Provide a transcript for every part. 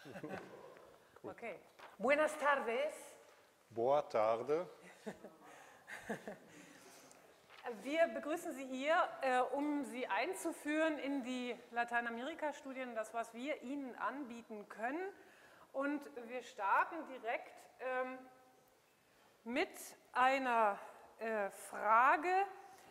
Okay. Buenas tardes. Boa tarde. Wir begrüßen Sie hier, um Sie einzuführen in die Lateinamerika-Studien, das, was wir Ihnen anbieten können. Und wir starten direkt mit einer Frage.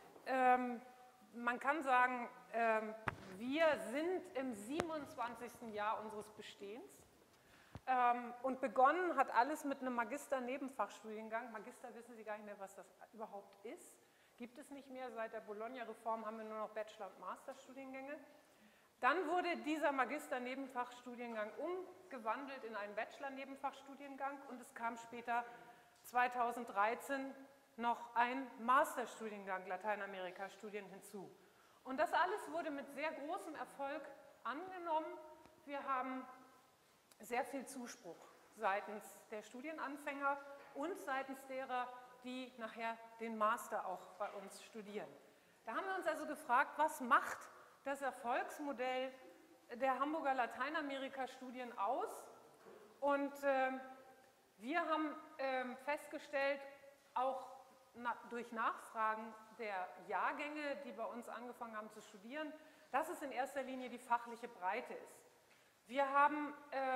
Man kann sagen, wir sind im 27. Jahr unseres Bestehens. Und begonnen hat alles mit einem Magister-Nebenfachstudiengang. Magister wissen Sie gar nicht mehr, was das überhaupt ist. Gibt es nicht mehr. Seit der Bologna-Reform haben wir nur noch Bachelor- und Masterstudiengänge. Dann wurde dieser Magister-Nebenfachstudiengang umgewandelt in einen Bachelor-Nebenfachstudiengang und es kam später 2013 noch ein Masterstudiengang Lateinamerika-Studien hinzu. Und das alles wurde mit sehr großem Erfolg angenommen. Wir haben sehr viel Zuspruch seitens der Studienanfänger und seitens derer, die nachher den Master auch bei uns studieren. Da haben wir uns also gefragt, was macht das Erfolgsmodell der Hamburger Lateinamerika-Studien aus? Und wir haben festgestellt, auch durch Nachfragen der Jahrgänge, die bei uns angefangen haben zu studieren, dass es in erster Linie die fachliche Breite ist. Wir haben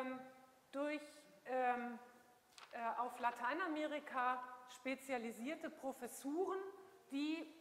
auf Lateinamerika spezialisierte Professuren, die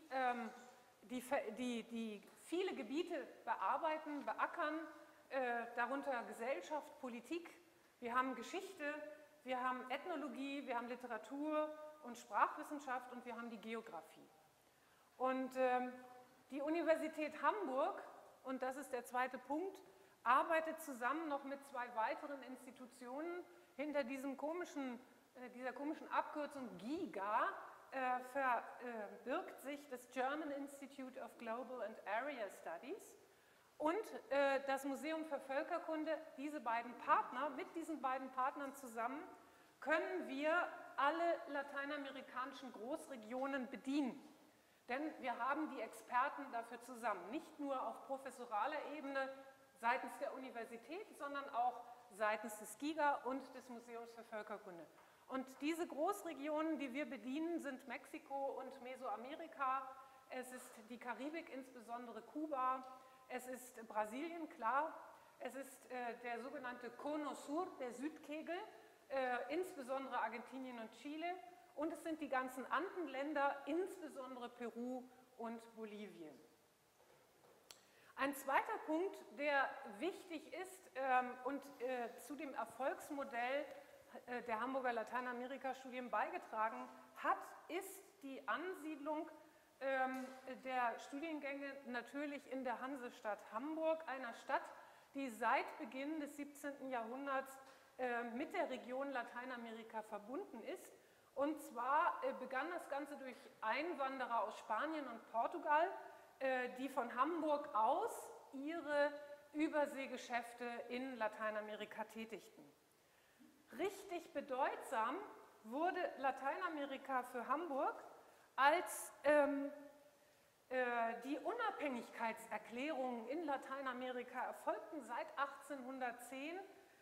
viele Gebiete bearbeiten, beackern, darunter Gesellschaft, Politik. Wir haben Geschichte, wir haben Ethnologie, wir haben Literatur und Sprachwissenschaft und wir haben die Geografie. Und die Universität Hamburg, und das ist der zweite Punkt, arbeitet zusammen noch mit zwei weiteren Institutionen. Hinter dieser komischen Abkürzung GIGA verbirgt sich das German Institute of Global and Area Studies und das Museum für Völkerkunde. Diese beiden Partner, mit diesen beiden Partnern zusammen, können wir alle lateinamerikanischen Großregionen bedienen. Denn wir haben die Experten dafür zusammen, nicht nur auf professoraler Ebene seitens der Universität, sondern auch seitens des GIGA und des Museums für Völkerkunde. Und diese Großregionen, die wir bedienen, sind Mexiko und Mesoamerika, es ist die Karibik, insbesondere Kuba, es ist Brasilien, klar, es ist der sogenannte Cono Sur, der Südkegel, insbesondere Argentinien und Chile, und es sind die ganzen Andenländer, insbesondere Peru und Bolivien. Ein zweiter Punkt, der wichtig ist und zu dem Erfolgsmodell der Hamburger Lateinamerika-Studien beigetragen hat, ist die Ansiedlung der Studiengänge natürlich in der Hansestadt Hamburg, einer Stadt, die seit Beginn des 17. Jahrhunderts mit der Region Lateinamerika verbunden ist. Und zwar begann das Ganze durch Einwanderer aus Spanien und Portugal, die von Hamburg aus ihre Überseegeschäfte in Lateinamerika tätigten. Richtig bedeutsam wurde Lateinamerika für Hamburg, als die Unabhängigkeitserklärungen in Lateinamerika erfolgten. Seit 1810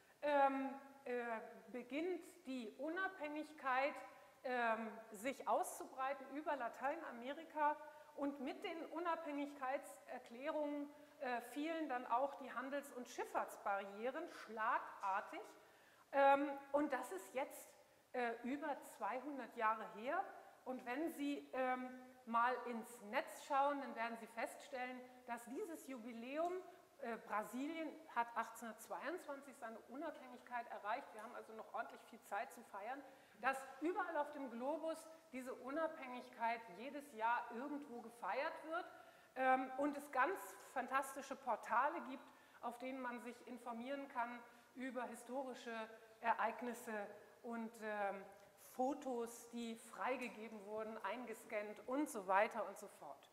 beginnt die Unabhängigkeit sich auszubreiten über Lateinamerika. Und mit den Unabhängigkeitserklärungen fielen dann auch die Handels- und Schifffahrtsbarrieren schlagartig. Und das ist jetzt über 200 Jahre her. Und wenn Sie mal ins Netz schauen, dann werden Sie feststellen, dass dieses Jubiläum, Brasilien hat 1822 seine Unabhängigkeit erreicht, wir haben also noch ordentlich viel Zeit zu feiern, dass überall auf dem Globus diese Unabhängigkeit jedes Jahr irgendwo gefeiert wird und es ganz fantastische Portale gibt, auf denen man sich informieren kann über historische Ereignisse und Fotos, die freigegeben wurden, eingescannt und so weiter und so fort.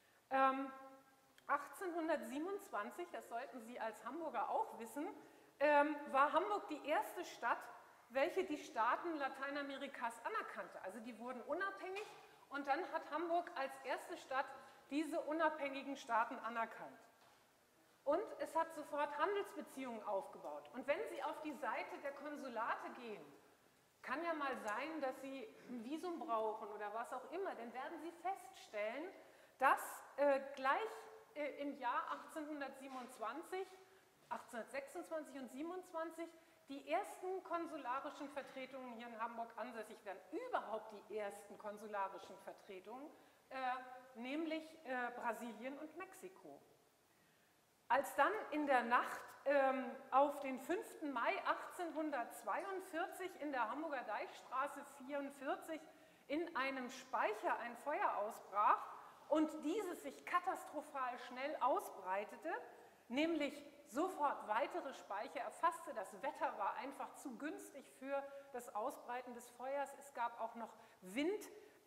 1827, das sollten Sie als Hamburger auch wissen, war Hamburg die erste Stadt, welche die Staaten Lateinamerikas anerkannte. Also die wurden unabhängig und dann hat Hamburg als erste Stadt diese unabhängigen Staaten anerkannt. und es hat sofort Handelsbeziehungen aufgebaut. Und wenn Sie auf die Seite der Konsulate gehen, kann ja mal sein, dass Sie ein Visum brauchen oder was auch immer, dann werden Sie feststellen, dass gleich im Jahr 1827, 1826 und 27 die ersten konsularischen Vertretungen hier in Hamburg ansässig werden. Überhaupt die ersten konsularischen Vertretungen, nämlich Brasilien und Mexiko. Als dann in der Nacht auf den 5. Mai 1842 in der Hamburger Deichstraße 44 in einem Speicher ein Feuer ausbrach und dieses sich katastrophal schnell ausbreitete, nämlich sofort weitere Speicher erfasste. Das Wetter war einfach zu günstig für das Ausbreiten des Feuers. Es gab auch noch Wind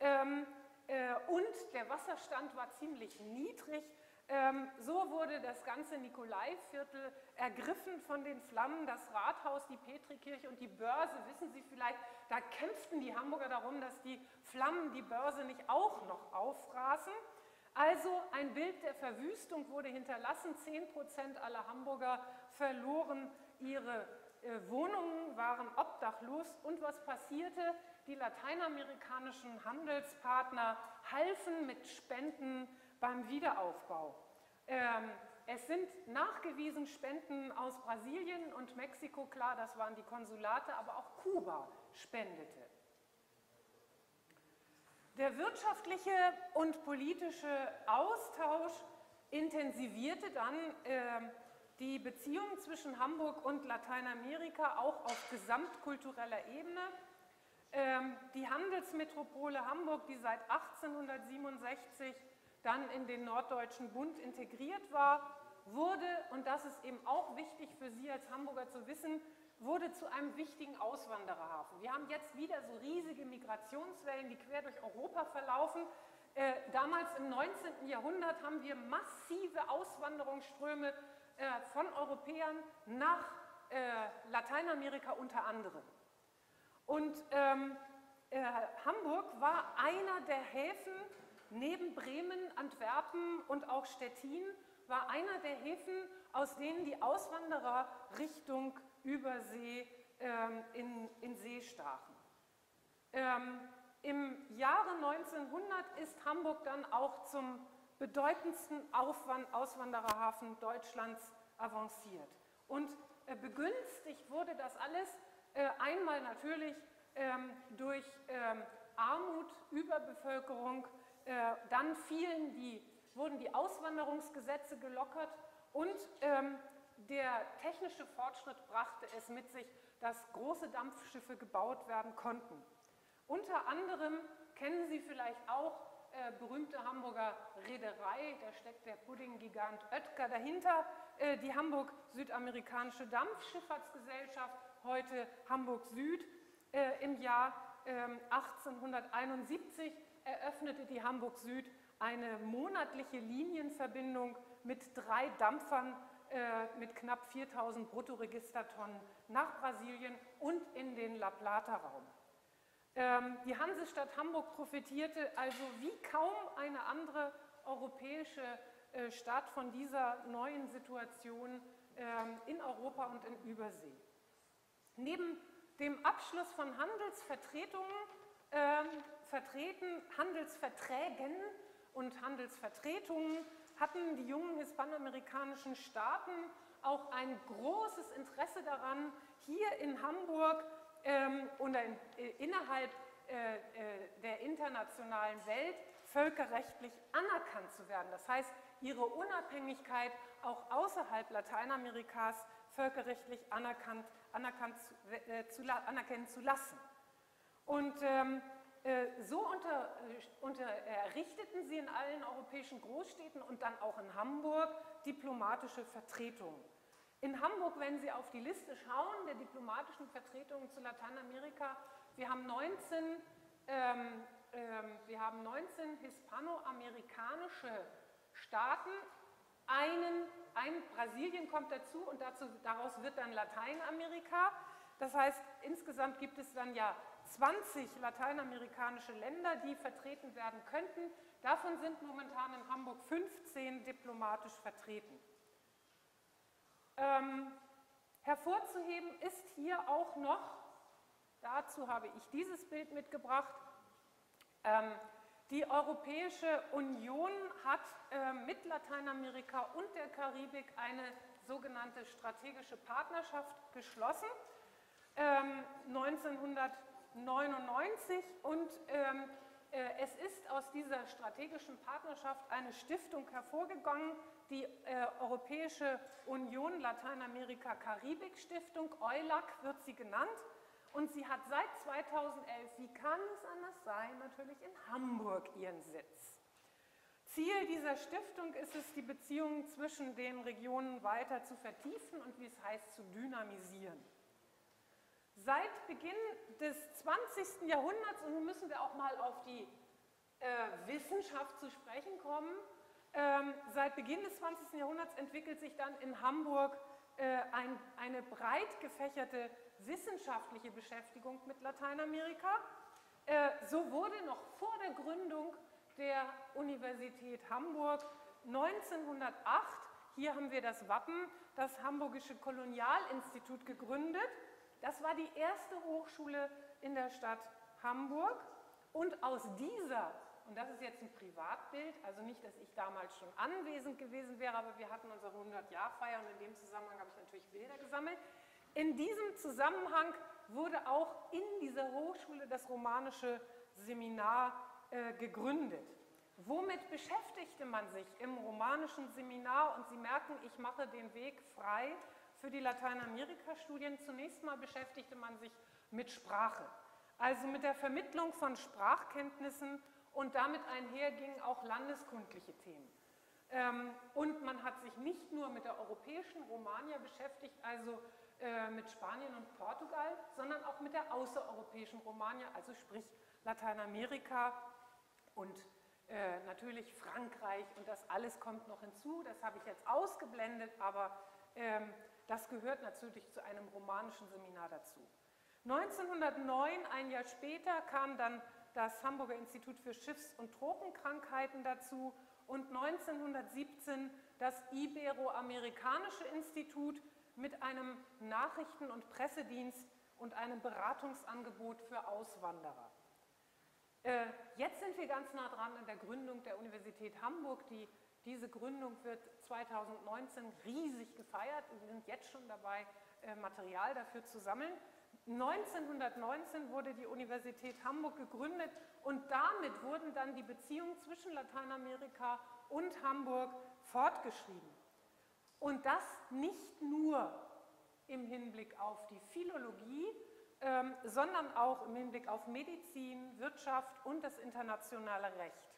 und der Wasserstand war ziemlich niedrig. So wurde das ganze Nikolaiviertel ergriffen von den Flammen. Das Rathaus, die Petrikirche und die Börse, wissen Sie vielleicht, da kämpften die Hamburger darum, dass die Flammen die Börse nicht auch noch auffraßen. Also ein Bild der Verwüstung wurde hinterlassen. 10% aller Hamburger verloren ihre Wohnungen, waren obdachlos. Und was passierte? Die lateinamerikanischen Handelspartner halfen mit Spenden beim Wiederaufbau. Es sind nachgewiesen Spenden aus Brasilien und Mexiko, klar, das waren die Konsulate, aber auch Kuba spendete. Der wirtschaftliche und politische Austausch intensivierte dann die Beziehungen zwischen Hamburg und Lateinamerika auch auf gesamtkultureller Ebene. Die Handelsmetropole Hamburg, die seit 1867 dann in den Norddeutschen Bund integriert war, wurde, und das ist eben auch wichtig für Sie als Hamburger zu wissen, wurde zu einem wichtigen Auswandererhafen. Wir haben jetzt wieder so riesige Migrationswellen, die quer durch Europa verlaufen. Damals im 19. Jahrhundert haben wir massive Auswanderungsströme von Europäern nach Lateinamerika unter anderem. Und Hamburg war einer der Häfen, neben Bremen, Antwerpen und auch Stettin, war einer der Häfen, aus denen die Auswanderer Richtung Übersee in See stachen. Im Jahre 1900 ist Hamburg dann auch zum bedeutendsten Auswandererhafen Deutschlands avanciert. Und begünstigt wurde das alles einmal natürlich durch Armut, Überbevölkerung, dann wurden die Auswanderungsgesetze gelockert und der technische Fortschritt brachte es mit sich, dass große Dampfschiffe gebaut werden konnten. Unter anderem kennen Sie vielleicht auch berühmte Hamburger Reederei, da steckt der Puddinggigant Oetker dahinter, die Hamburg-Südamerikanische Dampfschifffahrtsgesellschaft, heute Hamburg Süd. Im Jahr 1871 eröffnete die Hamburg Süd eine monatliche Linienverbindung mit 3 Dampfern mit knapp 4000 Bruttoregistertonnen nach Brasilien und in den La Plata-Raum. Die Hansestadt Hamburg profitierte also wie kaum eine andere europäische Stadt von dieser neuen Situation in Europa und in Übersee. Neben dem Abschluss von Handelsverträgen und Handelsvertretungen hatten die jungen hispanamerikanischen Staaten auch ein großes Interesse daran, hier in Hamburg oder innerhalb der internationalen Welt völkerrechtlich anerkannt zu werden. Das heißt, ihre Unabhängigkeit auch außerhalb Lateinamerikas völkerrechtlich anerkennen zu lassen. Und so errichteten sie in allen europäischen Großstädten und dann auch in Hamburg diplomatische Vertretungen. In Hamburg, wenn Sie auf die Liste schauen, der diplomatischen Vertretungen zu Lateinamerika, wir haben 19 hispanoamerikanische Staaten, ein Brasilien kommt dazu und daraus wird dann Lateinamerika. Das heißt, insgesamt gibt es dann ja 20 lateinamerikanische Länder, die vertreten werden könnten. Davon sind momentan in Hamburg 15 diplomatisch vertreten. Hervorzuheben ist hier auch noch, dazu habe ich dieses Bild mitgebracht, die Europäische Union hat mit Lateinamerika und der Karibik eine sogenannte strategische Partnerschaft geschlossen, 1999, und es ist aus dieser strategischen Partnerschaft eine Stiftung hervorgegangen, die Europäische Union Lateinamerika-Karibik-Stiftung, EULAC wird sie genannt, und sie hat seit 2011, wie kann es anders sein, natürlich in Hamburg ihren Sitz. Ziel dieser Stiftung ist es, die Beziehungen zwischen den Regionen weiter zu vertiefen und, wie es heißt, zu dynamisieren. Seit Beginn des 20. Jahrhunderts, und nun müssen wir auch mal auf die Wissenschaft zu sprechen kommen, seit Beginn des 20. Jahrhunderts entwickelt sich dann in Hamburg eine breit gefächerte wissenschaftliche Beschäftigung mit Lateinamerika. So wurde noch vor der Gründung der Universität Hamburg 1908, hier haben wir das Wappen, das Hamburgische Kolonialinstitut gegründet. Das war die erste Hochschule in der Stadt Hamburg, und aus dieser, und das ist jetzt ein Privatbild, also nicht, dass ich damals schon anwesend gewesen wäre, aber wir hatten unsere 100-Jahr-Feier und in dem Zusammenhang habe ich natürlich Bilder gesammelt. In diesem Zusammenhang wurde auch in dieser Hochschule das romanische Seminar gegründet. Womit beschäftigte man sich im romanischen Seminar? Und Sie merken, ich mache den Weg frei für die Lateinamerika-Studien. Zunächst mal beschäftigte man sich mit Sprache, also mit der Vermittlung von Sprachkenntnissen, und damit einhergingen auch landeskundliche Themen. Und man hat sich nicht nur mit der europäischen Romagna beschäftigt, also mit Spanien und Portugal, sondern auch mit der außereuropäischen Romagna, also sprich Lateinamerika und natürlich Frankreich, und das alles kommt noch hinzu, das habe ich jetzt ausgeblendet, aber das gehört natürlich zu einem romanischen Seminar dazu. 1909, ein Jahr später, kam dann das Hamburger Institut für Schiffs- und Tropenkrankheiten dazu und 1917 das Iberoamerikanische Institut mit einem Nachrichten- und Pressedienst und einem Beratungsangebot für Auswanderer. Jetzt sind wir ganz nah dran an der Gründung der Universität Hamburg. Diese Gründung wird 2019 riesig gefeiert. Wir sind jetzt schon dabei, Material dafür zu sammeln. 1919 wurde die Universität Hamburg gegründet und damit wurden dann die Beziehungen zwischen Lateinamerika und Hamburg fortgeschrieben. Und das nicht nur im Hinblick auf die Philologie, sondern auch im Hinblick auf Medizin, Wirtschaft und das internationale Recht.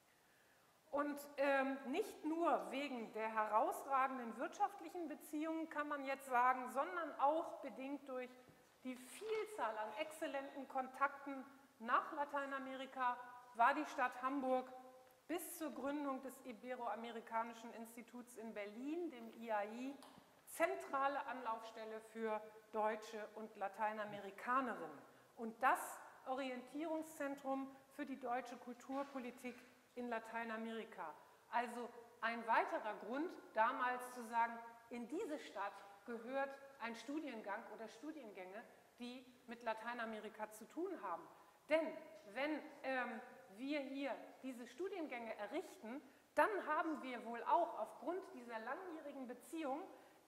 Und nicht nur wegen der herausragenden wirtschaftlichen Beziehungen, kann man jetzt sagen, sondern auch bedingt durch die Vielzahl an exzellenten Kontakten nach Lateinamerika war die Stadt Hamburg bis zur Gründung des Iberoamerikanischen Instituts in Berlin, dem IAI, zentrale Anlaufstelle für Deutsche und Lateinamerikanerinnen und das Orientierungszentrum für die deutsche Kulturpolitik in Lateinamerika. Also ein weiterer Grund, damals zu sagen, in diese Stadt gehört ein Studiengang oder Studiengänge, die mit Lateinamerika zu tun haben. Denn wenn wir hier diese Studiengänge errichten, dann haben wir wohl auch aufgrund dieser langjährigen Beziehung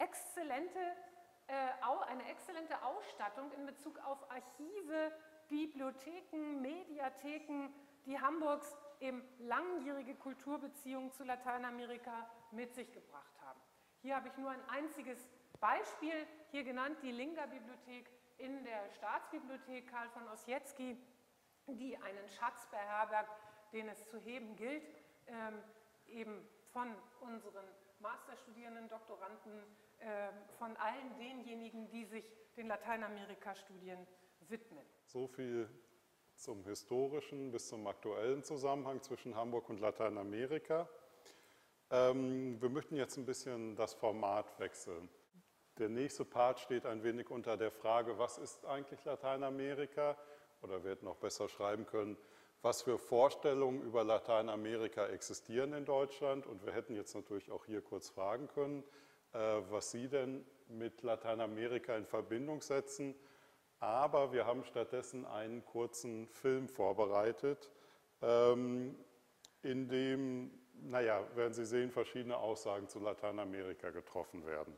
eine exzellente Ausstattung in Bezug auf Archive, Bibliotheken, Mediatheken, die Hamburgs eben langjährige Kulturbeziehungen zu Lateinamerika mit sich gebracht haben. Hier habe ich nur ein einziges Beispiel hier genannt, die Linga-Bibliothek in der Staatsbibliothek Karl von Ossietzky, die einen Schatz beherbergt, den es zu heben gilt, eben von unseren Masterstudierenden, Doktoranden, von allen denjenigen, die sich den Lateinamerika-Studien widmen. So viel zum historischen bis zum aktuellen Zusammenhang zwischen Hamburg und Lateinamerika. Wir möchten jetzt ein bisschen das Format wechseln. Der nächste Part steht ein wenig unter der Frage, was ist eigentlich Lateinamerika? Oder wir hätten auch besser schreiben können, was für Vorstellungen über Lateinamerika existieren in Deutschland. Und wir hätten jetzt natürlich auch hier kurz fragen können, was Sie denn mit Lateinamerika in Verbindung setzen. Aber wir haben stattdessen einen kurzen Film vorbereitet, in dem, naja, werden Sie sehen, verschiedene Aussagen zu Lateinamerika getroffen werden.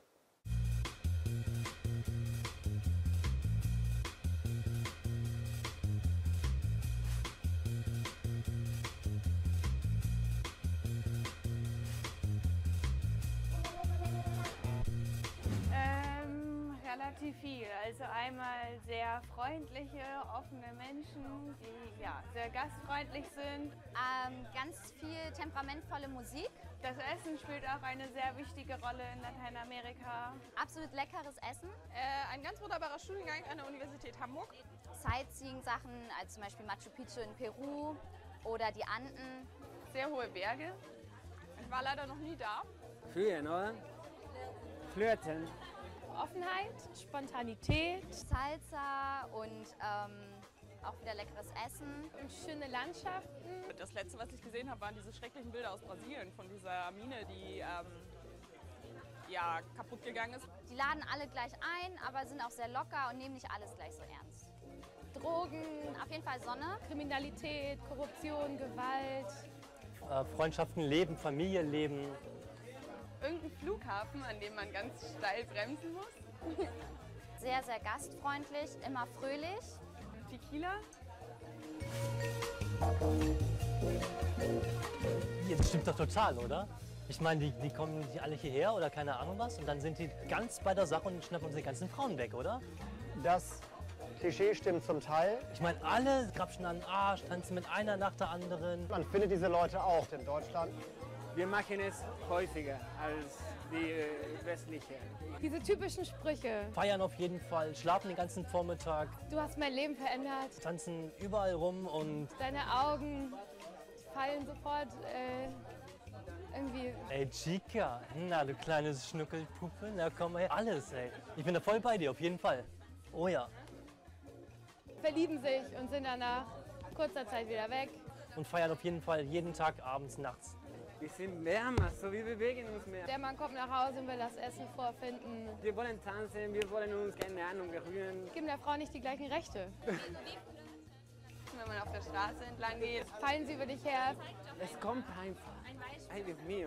Relativ viel. Also einmal sehr freundliche, offene Menschen, die ja, sehr gastfreundlich sind. Ganz viel temperamentvolle Musik. Das Essen spielt auch eine sehr wichtige Rolle in Lateinamerika. Absolut leckeres Essen. Ein ganz wunderbarer Studiengang an der Universität Hamburg. Sightseeing-Sachen, als zum Beispiel Machu Picchu in Peru oder die Anden. Sehr hohe Berge. Ich war leider noch nie da. Schön, oder? Flirten. Offenheit, Spontanität, Salsa und auch wieder leckeres Essen. und schöne Landschaften. Das letzte, was ich gesehen habe, waren diese schrecklichen Bilder aus Brasilien von dieser Mine, die ja, kaputt gegangen ist. Die laden alle gleich ein, aber sind auch sehr locker und nehmen nicht alles gleich so ernst. Drogen, Auf jeden Fall Sonne. Kriminalität, Korruption, Gewalt. Freundschaften leben, Familie leben. Irgendein Flughafen, an dem man ganz steil bremsen muss. Sehr, sehr gastfreundlich, immer fröhlich. Tequila. Das stimmt doch total, oder? Ich meine, die kommen nicht alle hierher oder keine Ahnung was und dann sind die ganz bei der Sache und schnappen uns die ganzen Frauen weg, oder? Das Klischee stimmt zum Teil. Ich meine, alle grapschen an den Arsch, tanzen mit einer nach der anderen. Man findet diese Leute auch in Deutschland. Wir machen es häufiger als die westliche. Diese typischen Sprüche. Feiern auf jeden Fall, schlafen den ganzen Vormittag, Du hast mein Leben verändert. tanzen überall rum und Deine Augen fallen sofort irgendwie. ey Chica, na du kleines Schnuckelpuppe, na komm her, alles ey. Ich bin da voll bei dir, auf jeden Fall. Oh ja. Verlieben sich und sind dann nach kurzer Zeit wieder weg. Und feiern auf jeden Fall jeden Tag, abends, nachts. Wir sind wärmer, so wir bewegen uns mehr. Der Mann kommt nach Hause und will das Essen vorfinden. Wir wollen tanzen, wir wollen uns, keine Ahnung, berühren. Geben der Frau nicht die gleichen Rechte. Wenn man auf der Straße entlang geht. Fallen sie über dich her. Es kommt einfach. Ay, Dios mío.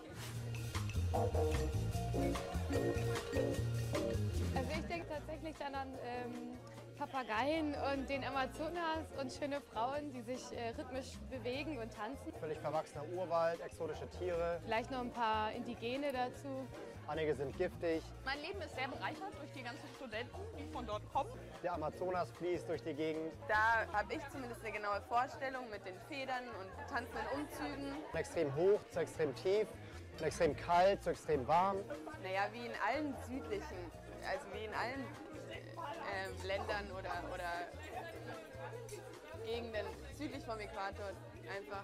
Also ich denke tatsächlich dann an Papageien und den Amazonas und schöne Frauen, die sich rhythmisch bewegen und tanzen. Völlig verwachsener Urwald, exotische Tiere. Vielleicht noch ein paar Indigene dazu. Einige sind giftig. Mein Leben ist sehr bereichert durch die ganzen Studenten, die von dort kommen. Der Amazonas fließt durch die Gegend. Da habe ich zumindest eine genaue Vorstellung mit den Federn und tanzenden Umzügen. Von extrem hoch zu extrem tief, von extrem kalt zu extrem warm. Naja, wie in allen südlichen, also wie in allen Ländern oder Gegenden südlich vom Äquator einfach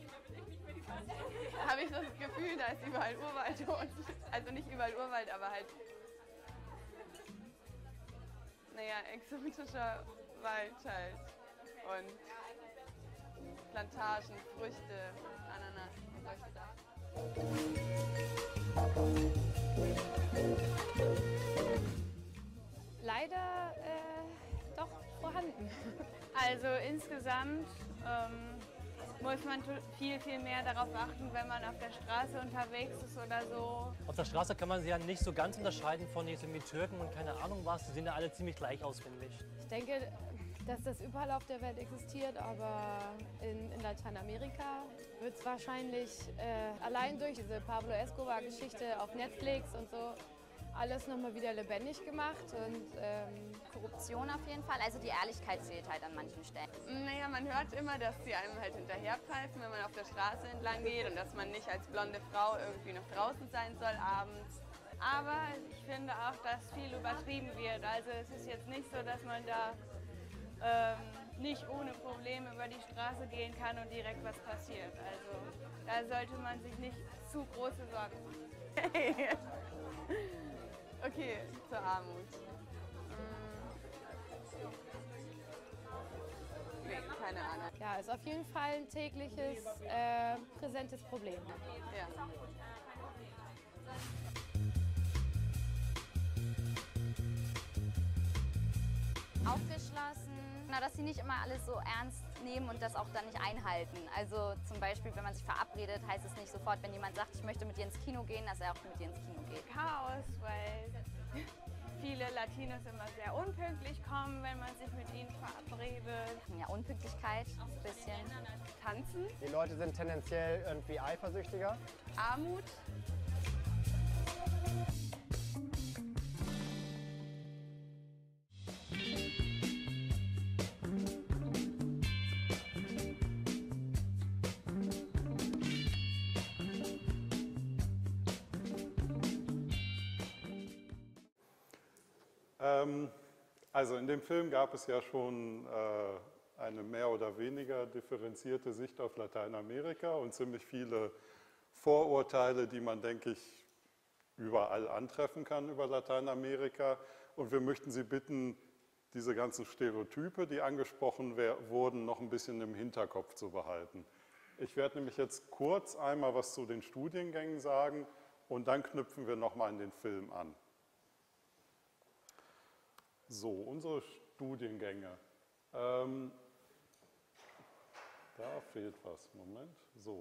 habe ich das Gefühl, da ist überall Urwald und, also nicht überall Urwald, aber halt, naja, exotischer Wald halt und Plantagen, Früchte, Ananas und solche Sachen. Leider doch vorhanden. Also insgesamt muss man viel, viel mehr darauf achten, wenn man auf der Straße unterwegs ist oder so. Auf der Straße kann man sie ja nicht so ganz unterscheiden von jetzt irgendwie Türken und keine Ahnung was. Die sehen ja alle ziemlich gleich aus, finde ich. Ich denke, dass das überall auf der Welt existiert, aber in Lateinamerika wird es wahrscheinlich allein durch diese Pablo Escobar-Geschichte auf Netflix und so alles nochmal wieder lebendig gemacht. Und, Korruption auf jeden Fall, also die Ehrlichkeit zählt halt an manchen Stellen. Naja, man hört immer, dass sie einem halt hinterherpfeifen, wenn man auf der Straße entlang geht und dass man nicht als blonde Frau irgendwie noch draußen sein soll abends. Aber ich finde auch, dass viel übertrieben wird. Also es ist jetzt nicht so, dass man da nicht ohne Probleme über die Straße gehen kann und direkt was passiert. Also da sollte man sich nicht zu große Sorgen machen. Okay, zur Armut. Nee, keine Ahnung. ja, ist auf jeden Fall ein tägliches, präsentes Problem. Ja. Aufgeschlossen, dass sie nicht immer alles so ernst nehmen und das auch dann nicht einhalten. Also zum Beispiel, wenn man sich verabredet, heißt es nicht sofort, wenn jemand sagt, ich möchte mit dir ins Kino gehen, dass er auch mit dir ins Kino geht. Chaos, weil viele Latinos immer sehr unpünktlich kommen, wenn man sich mit ihnen verabredet. Ja, Unpünktlichkeit, ein bisschen. Tanzen. Die Leute sind tendenziell irgendwie eifersüchtiger. Armut. Also in dem Film gab es ja schon eine mehr oder weniger differenzierte Sicht auf Lateinamerika und ziemlich viele Vorurteile, die man, denke ich, überall antreffen kann über Lateinamerika. Und wir möchten Sie bitten, diese ganzen Stereotype, die angesprochen wurden, noch ein bisschen im Hinterkopf zu behalten. Ich werde nämlich jetzt kurz einmal was zu den Studiengängen sagen und dann knüpfen wir nochmal an den Film an. So, unsere Studiengänge. Da fehlt was, Moment. So.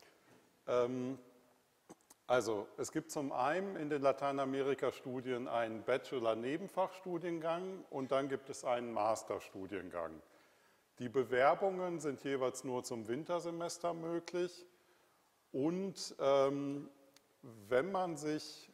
Also, es gibt zum einen in den Lateinamerika-Studien einen Bachelor-Nebenfachstudiengang und dann gibt es einen Masterstudiengang. Die Bewerbungen sind jeweils nur zum Wintersemester möglich und wenn man sich,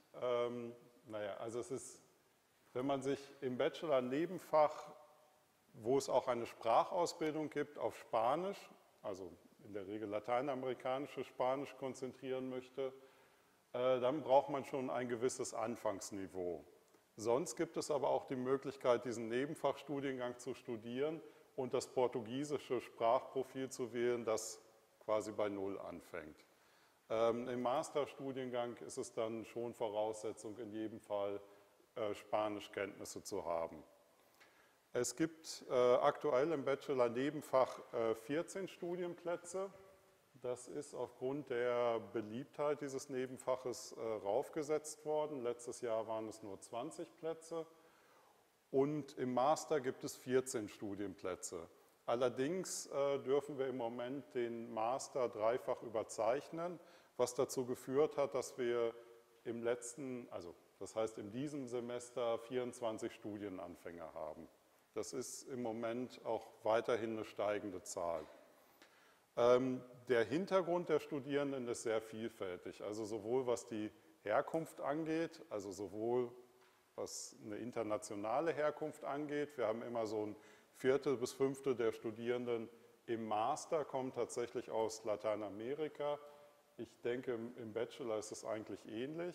wenn man sich im Bachelor-Nebenfach, wo es auch eine Sprachausbildung gibt, auf Spanisch, also in der Regel lateinamerikanisches Spanisch konzentrieren möchte, dann braucht man schon ein gewisses Anfangsniveau. Sonst gibt es aber auch die Möglichkeit, diesen Nebenfachstudiengang zu studieren und das portugiesische Sprachprofil zu wählen, das quasi bei Null anfängt. Im Masterstudiengang ist es dann schon Voraussetzung, in jedem Fall Spanischkenntnisse zu haben. Es gibt aktuell im Bachelor-Nebenfach 14 Studienplätze. Das ist aufgrund der Beliebtheit dieses Nebenfaches raufgesetzt worden. Letztes Jahr waren es nur 20 Plätze. Und im Master gibt es 14 Studienplätze. Allerdings dürfen wir im Moment den Master dreifach überzeichnen, was dazu geführt hat, dass wir im letzten, das heißt in diesem Semester 24 Studienanfänger haben. Das ist im Moment auch weiterhin eine steigende Zahl. Der Hintergrund der Studierenden ist sehr vielfältig, also sowohl was die Herkunft angeht, also sowohl was eine internationale Herkunft angeht. Wir haben immer so ein Viertel bis Fünftel der Studierenden im Master kommen tatsächlich aus Lateinamerika. Ich denke, im Bachelor ist es eigentlich ähnlich.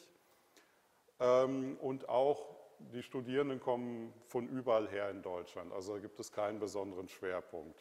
Und auch die Studierenden kommen von überall her in Deutschland, also da gibt es keinen besonderen Schwerpunkt.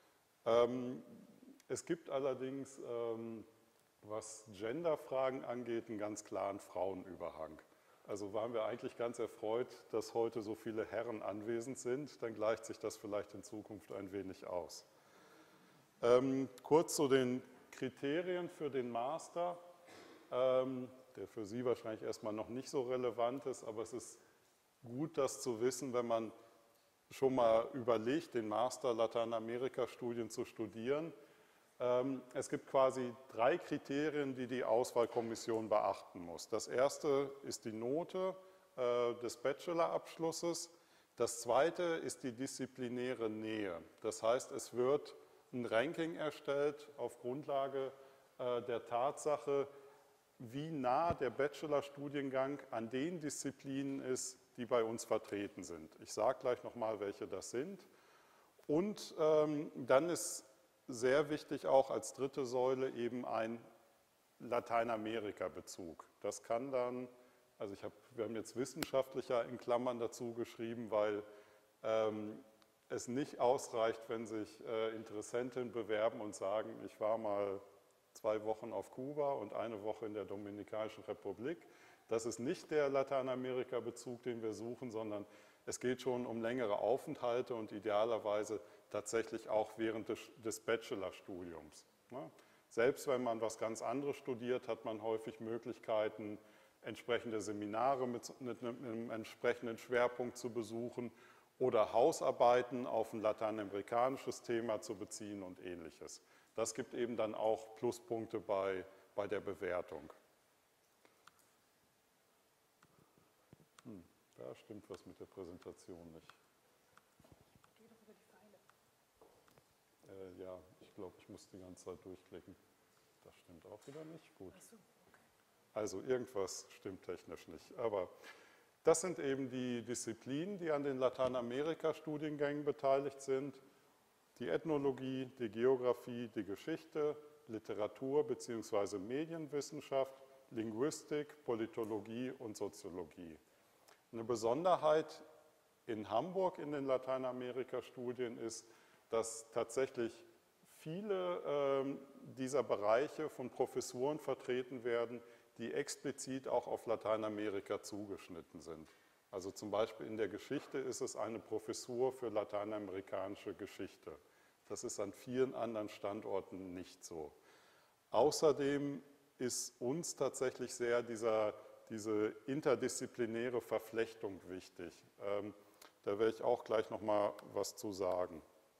Es gibt allerdings, was Genderfragen angeht, einen ganz klaren Frauenüberhang. Also waren wir eigentlich ganz erfreut, dass heute so viele Herren anwesend sind, dann gleicht sich das vielleicht in Zukunft ein wenig aus. Kurz zu den Kriterien für den Master, der für Sie wahrscheinlich erstmal noch nicht so relevant ist, aber es ist gut, das zu wissen, wenn man schon mal überlegt, den Master Lateinamerika-Studien zu studieren. Es gibt quasi 3 Kriterien, die die Auswahlkommission beachten muss. Das erste ist die Note des Bachelorabschlusses. Das zweite ist die disziplinäre Nähe. Das heißt, es wird ein Ranking erstellt auf Grundlage der Tatsache, wie nah der Bachelorstudiengang an den Disziplinen ist, die bei uns vertreten sind. Ich sage gleich nochmal, welche das sind. Und dann ist sehr wichtig auch als dritte Säule eben ein Lateinamerika-Bezug. Das kann dann, also wir haben jetzt wissenschaftlicher in Klammern dazu geschrieben, weil es nicht ausreicht, wenn sich Interessenten bewerben und sagen, ich war mal 2 Wochen auf Kuba und 1 Woche in der Dominikanischen Republik. Das ist nicht der Lateinamerika-Bezug, den wir suchen, sondern es geht schon um längere Aufenthalte und idealerweise tatsächlich auch während des Bachelorstudiums. Selbst wenn man was ganz anderes studiert, hat man häufig Möglichkeiten, entsprechende Seminare mit einem entsprechenden Schwerpunkt zu besuchen oder Hausarbeiten auf ein lateinamerikanisches Thema zu beziehen und Ähnliches. Das gibt eben dann auch Pluspunkte bei der Bewertung. Da stimmt was mit der Präsentation nicht. Ja, ich glaube, ich muss die ganze Zeit durchklicken. Das stimmt auch wieder nicht. Gut. Also irgendwas stimmt technisch nicht. Aber das sind eben die Disziplinen, die an den Lateinamerika-Studiengängen beteiligt sind. Die Ethnologie, die Geografie, die Geschichte, Literatur bzw. Medienwissenschaft, Linguistik, Politologie und Soziologie. Eine Besonderheit in Hamburg in den Lateinamerika-Studien ist, dass tatsächlich viele dieser Bereiche von Professuren vertreten werden, die explizit auch auf Lateinamerika zugeschnitten sind. Also zum Beispiel in der Geschichte ist es eine Professur für lateinamerikanische Geschichte. Das ist an vielen anderen Standorten nicht so. Außerdem ist uns tatsächlich sehr diese interdisziplinäre Verflechtung wichtig. Da werde ich auch gleich noch mal was zu sagen.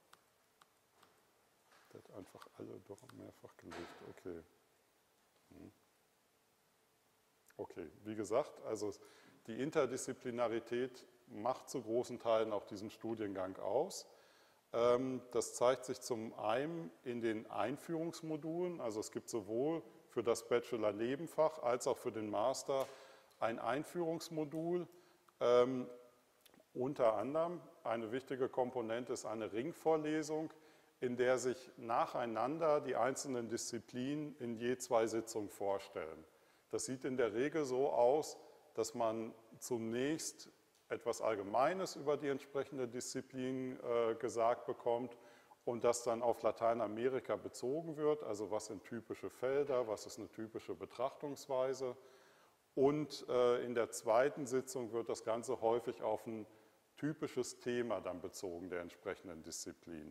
Das hat einfach alle doch mehrfach gelegt. Okay. Okay, wie gesagt, also die Interdisziplinarität macht zu großen Teilen auch diesen Studiengang aus. Das zeigt sich zum einen in den Einführungsmodulen, also es gibt sowohl für das Bachelor-Nebenfach als auch für den Master ein Einführungsmodul. Unter anderem eine wichtige Komponente ist eine Ringvorlesung, in der sich nacheinander die einzelnen Disziplinen in je 2 Sitzungen vorstellen. Das sieht in der Regel so aus, dass man zunächst etwas Allgemeines über die entsprechende Disziplin gesagt bekommt und das dann auf Lateinamerika bezogen wird, also was sind typische Felder, was ist eine typische Betrachtungsweise. Und in der zweiten Sitzung wird das Ganze häufig auf ein typisches Thema dann bezogen der entsprechenden Disziplin.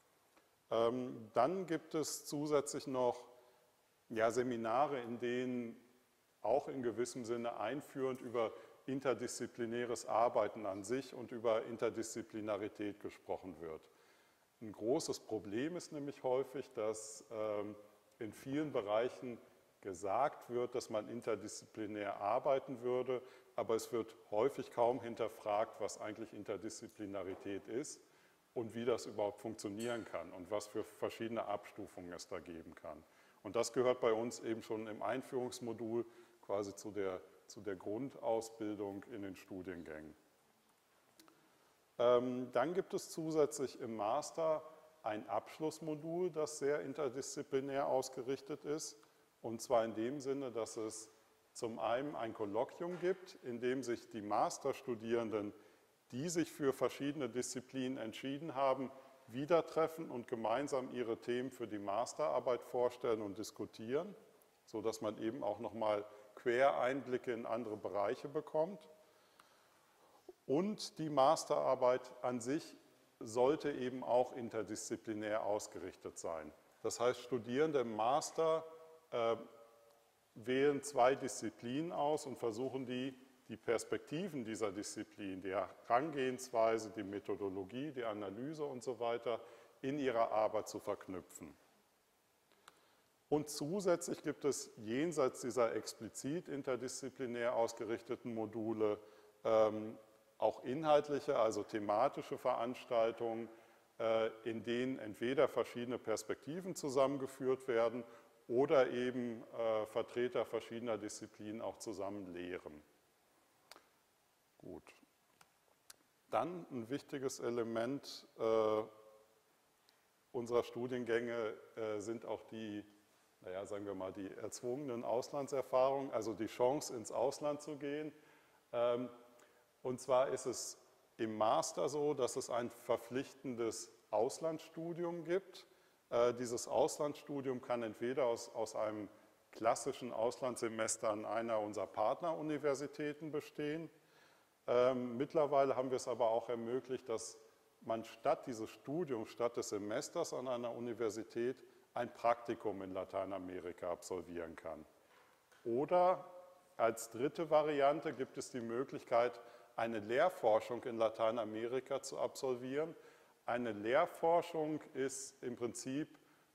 Dann gibt es zusätzlich noch Seminare, in denen auch in gewissem Sinne einführend über interdisziplinäres Arbeiten an sich und über Interdisziplinarität gesprochen wird. Ein großes Problem ist nämlich häufig, dass in vielen Bereichen gesagt wird, dass man interdisziplinär arbeiten würde, aber es wird häufig kaum hinterfragt, was eigentlich Interdisziplinarität ist und wie das überhaupt funktionieren kann und was für verschiedene Abstufungen es da geben kann. Und das gehört bei uns eben schon im Einführungsmodul quasi zu der Grundausbildung in den Studiengängen. Dann gibt es zusätzlich im Master ein Abschlussmodul, das sehr interdisziplinär ausgerichtet ist. Und zwar in dem Sinne, dass es zum einen ein Kolloquium gibt, in dem sich die Masterstudierenden, die sich für verschiedene Disziplinen entschieden haben, wieder treffen und gemeinsam ihre Themen für die Masterarbeit vorstellen und diskutieren, sodass man eben auch nochmal Quereinblicke in andere Bereiche bekommt. Und die Masterarbeit an sich sollte eben auch interdisziplinär ausgerichtet sein. Das heißt, Studierende im Master wählen 2 Disziplinen aus und versuchen die Perspektiven dieser Disziplin, die Herangehensweise, die Methodologie, die Analyse und so weiter in ihrer Arbeit zu verknüpfen. Und zusätzlich gibt es jenseits dieser explizit interdisziplinär ausgerichteten Module auch inhaltliche, also thematische Veranstaltungen, in denen entweder verschiedene Perspektiven zusammengeführt werden oder eben Vertreter verschiedener Disziplinen auch zusammen lehren. Gut. Dann ein wichtiges Element unserer Studiengänge sind auch die, sagen wir mal, die erzwungenen Auslandserfahrungen, also die Chance, ins Ausland zu gehen. Und zwar ist es im Master so, dass es ein verpflichtendes Auslandsstudium gibt. Dieses Auslandsstudium kann entweder aus einem klassischen Auslandssemester an einer unserer Partneruniversitäten bestehen. Mittlerweile haben wir es aber auch ermöglicht, dass man statt dieses Studiums, statt des Semesters an einer Universität ein Praktikum in Lateinamerika absolvieren kann. Oder als dritte Variante gibt es die Möglichkeit, eine Lehrforschung in Lateinamerika zu absolvieren. Eine Lehrforschung ist im Prinzip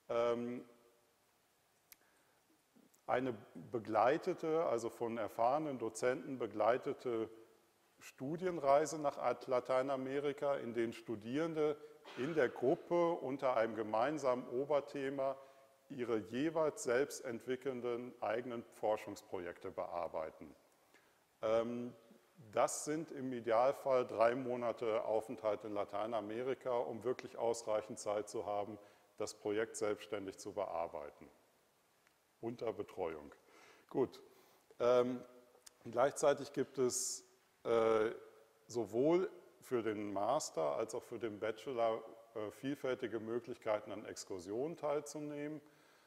eine begleitete, also von erfahrenen Dozenten begleitete Studienreise nach Lateinamerika, in denen Studierende in der Gruppe unter einem gemeinsamen Oberthema ihre jeweils selbst entwickelnden eigenen Forschungsprojekte bearbeiten. Das sind im Idealfall 3 Monate Aufenthalt in Lateinamerika, um wirklich ausreichend Zeit zu haben, das Projekt selbstständig zu bearbeiten. Unter Betreuung. Gut. Gleichzeitig gibt es sowohl für den Master als auch für den Bachelor vielfältige Möglichkeiten, an Exkursionen teilzunehmen.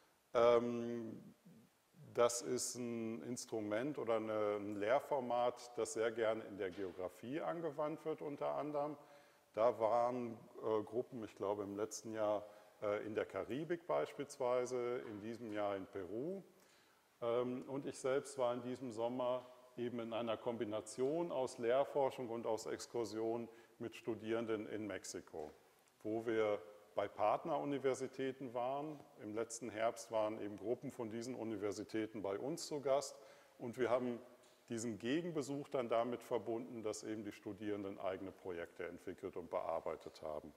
Das ist ein Instrument oder ein Lehrformat, das sehr gerne in der Geografie angewandt wird unter anderem. Da waren Gruppen, ich glaube im letzten Jahr in der Karibik beispielsweise, in diesem Jahr in Peru. Und ich selbst war in diesem Sommer eben in einer Kombination aus Lehrforschung und aus Exkursion mit Studierenden in Mexiko, wo wir bei Partneruniversitäten waren. Im letzten Herbst waren eben Gruppen von diesen Universitäten bei uns zu Gast und wir haben diesen Gegenbesuch dann damit verbunden, dass eben die Studierenden eigene Projekte entwickelt und bearbeitet haben.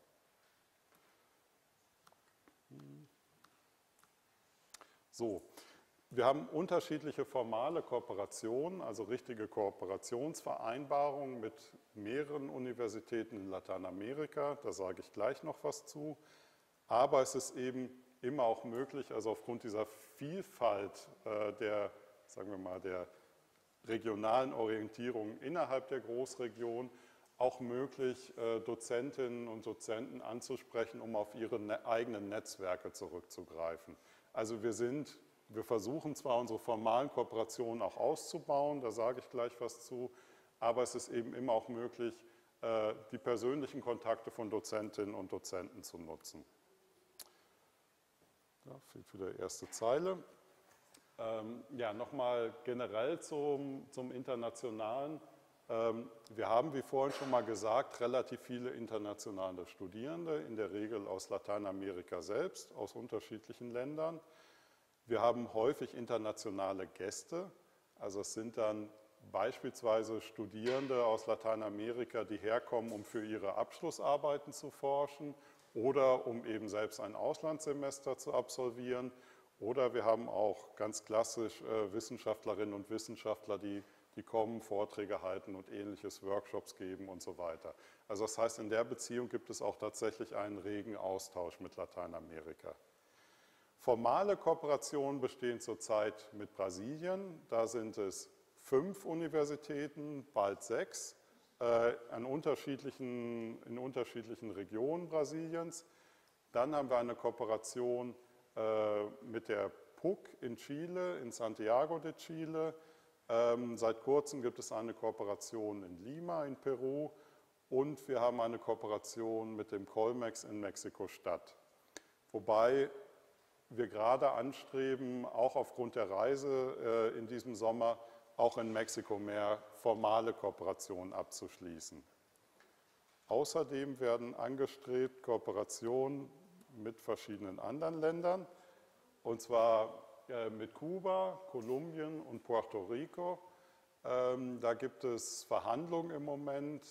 So. Wir haben unterschiedliche formale Kooperationen, also richtige Kooperationsvereinbarungen mit mehreren Universitäten in Lateinamerika, da sage ich gleich noch was zu. Aber es ist eben immer auch möglich, also aufgrund dieser Vielfalt der, sagen wir mal, der regionalen Orientierung innerhalb der Großregion, auch möglich, Dozentinnen und Dozenten anzusprechen, um auf ihre eigenen Netzwerke zurückzugreifen. Also wir versuchen zwar unsere formalen Kooperationen auch auszubauen, da sage ich gleich was zu, aber es ist eben immer auch möglich, die persönlichen Kontakte von Dozentinnen und Dozenten zu nutzen. Da fehlt wieder die erste Zeile. Ja, nochmal generell zum Internationalen. Wir haben, wie vorhin schon mal gesagt, relativ viele internationale Studierende, in der Regel aus Lateinamerika selbst, aus unterschiedlichen Ländern. Wir haben häufig internationale Gäste, also es sind dann beispielsweise Studierende aus Lateinamerika, die herkommen, um für ihre Abschlussarbeiten zu forschen oder um eben selbst ein Auslandssemester zu absolvieren. Oder wir haben auch ganz klassisch Wissenschaftlerinnen und Wissenschaftler, die kommen, Vorträge halten und ähnliches, Workshops geben und so weiter. Also das heißt, in der Beziehung gibt es auch tatsächlich einen regen Austausch mit Lateinamerika. Formale Kooperationen bestehen zurzeit mit Brasilien. Da sind es 5 Universitäten, bald 6, in unterschiedlichen Regionen Brasiliens. Dann haben wir eine Kooperation mit der PUC in Chile, in Santiago de Chile. Seit kurzem gibt es eine Kooperation in Lima in Peru und wir haben eine Kooperation mit dem Colmex in Mexiko-Stadt. Wobei wir gerade anstreben, auch aufgrund der Reise in diesem Sommer, auch in Mexiko mehr formale Kooperationen abzuschließen. Außerdem werden angestrebt Kooperationen mit verschiedenen anderen Ländern, und zwar mit Kuba, Kolumbien und Puerto Rico. Da gibt es Verhandlungen im Moment,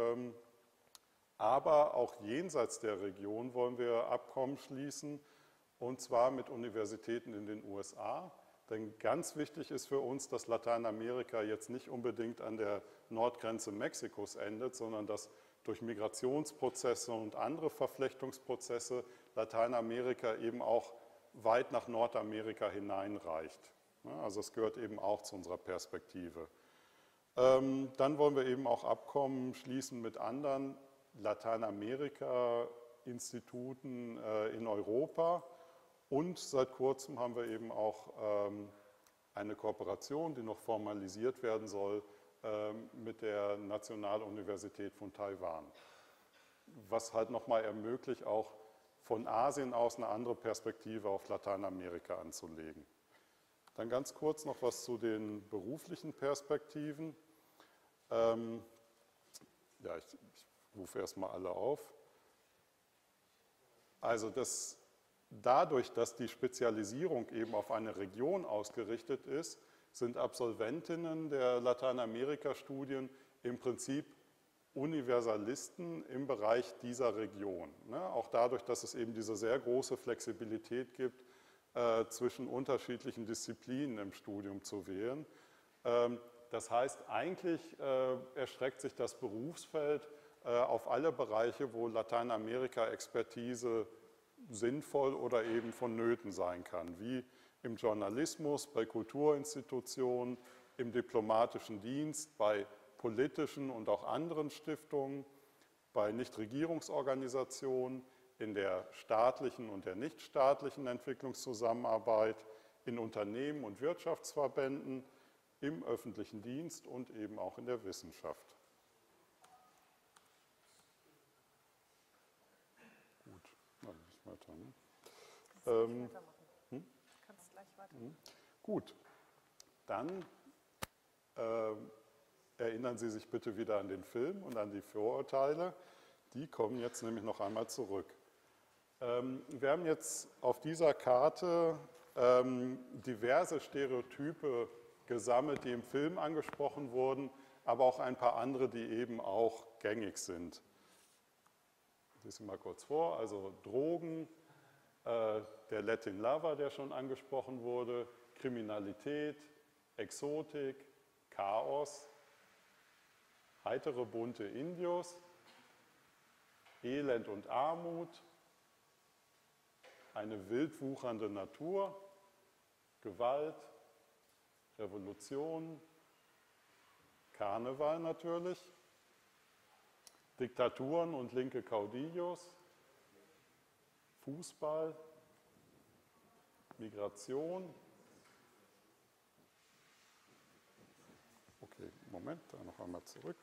aber auch jenseits der Region wollen wir Abkommen schließen, und zwar mit Universitäten in den USA. Denn ganz wichtig ist für uns, dass Lateinamerika jetzt nicht unbedingt an der Nordgrenze Mexikos endet, sondern dass durch Migrationsprozesse und andere Verflechtungsprozesse Lateinamerika eben auch weit nach Nordamerika hineinreicht. Also es gehört eben auch zu unserer Perspektive. Dann wollen wir eben auch Abkommen schließen mit anderen Lateinamerika-Instituten in Europa. Und seit kurzem haben wir eben auch eine Kooperation, die noch formalisiert werden soll, mit der Nationaluniversität von Taiwan. Was halt nochmal ermöglicht, auch von Asien aus eine andere Perspektive auf Lateinamerika anzulegen. Dann ganz kurz noch was zu den beruflichen Perspektiven. Ja, ich rufe erstmal alle auf. Also dadurch, dass die Spezialisierung eben auf eine Region ausgerichtet ist, sind Absolventinnen der Lateinamerika-Studien im Prinzip Universalisten im Bereich dieser Region. Auch dadurch, dass es eben diese sehr große Flexibilität gibt, zwischen unterschiedlichen Disziplinen im Studium zu wählen. Das heißt, eigentlich erstreckt sich das Berufsfeld auf alle Bereiche, wo Lateinamerika-Expertise sinnvoll oder eben vonnöten sein kann, wie im Journalismus, bei Kulturinstitutionen, im diplomatischen Dienst, bei politischen und auch anderen Stiftungen, bei Nichtregierungsorganisationen, in der staatlichen und der nichtstaatlichen Entwicklungszusammenarbeit, in Unternehmen und Wirtschaftsverbänden, im öffentlichen Dienst und eben auch in der Wissenschaft. Gut, dann muss ich weiter. Ne? Kannst gleich weitermachen. Gut, dann erinnern Sie sich bitte wieder an den Film und an die Vorurteile. Die kommen jetzt nämlich noch einmal zurück. Wir haben jetzt auf dieser Karte diverse Stereotype gesammelt, die im Film angesprochen wurden, aber auch ein paar andere, die eben auch gängig sind. Ich lese mal kurz vor, also Drogen, der Latin Lover, der schon angesprochen wurde, Kriminalität, Exotik, Chaos, heitere bunte Indios, Elend und Armut, eine wild wuchernde Natur, Gewalt, Revolution, Karneval natürlich, Diktaturen und linke Caudillos, Fußball, Migration. Okay, Moment, da noch einmal zurück.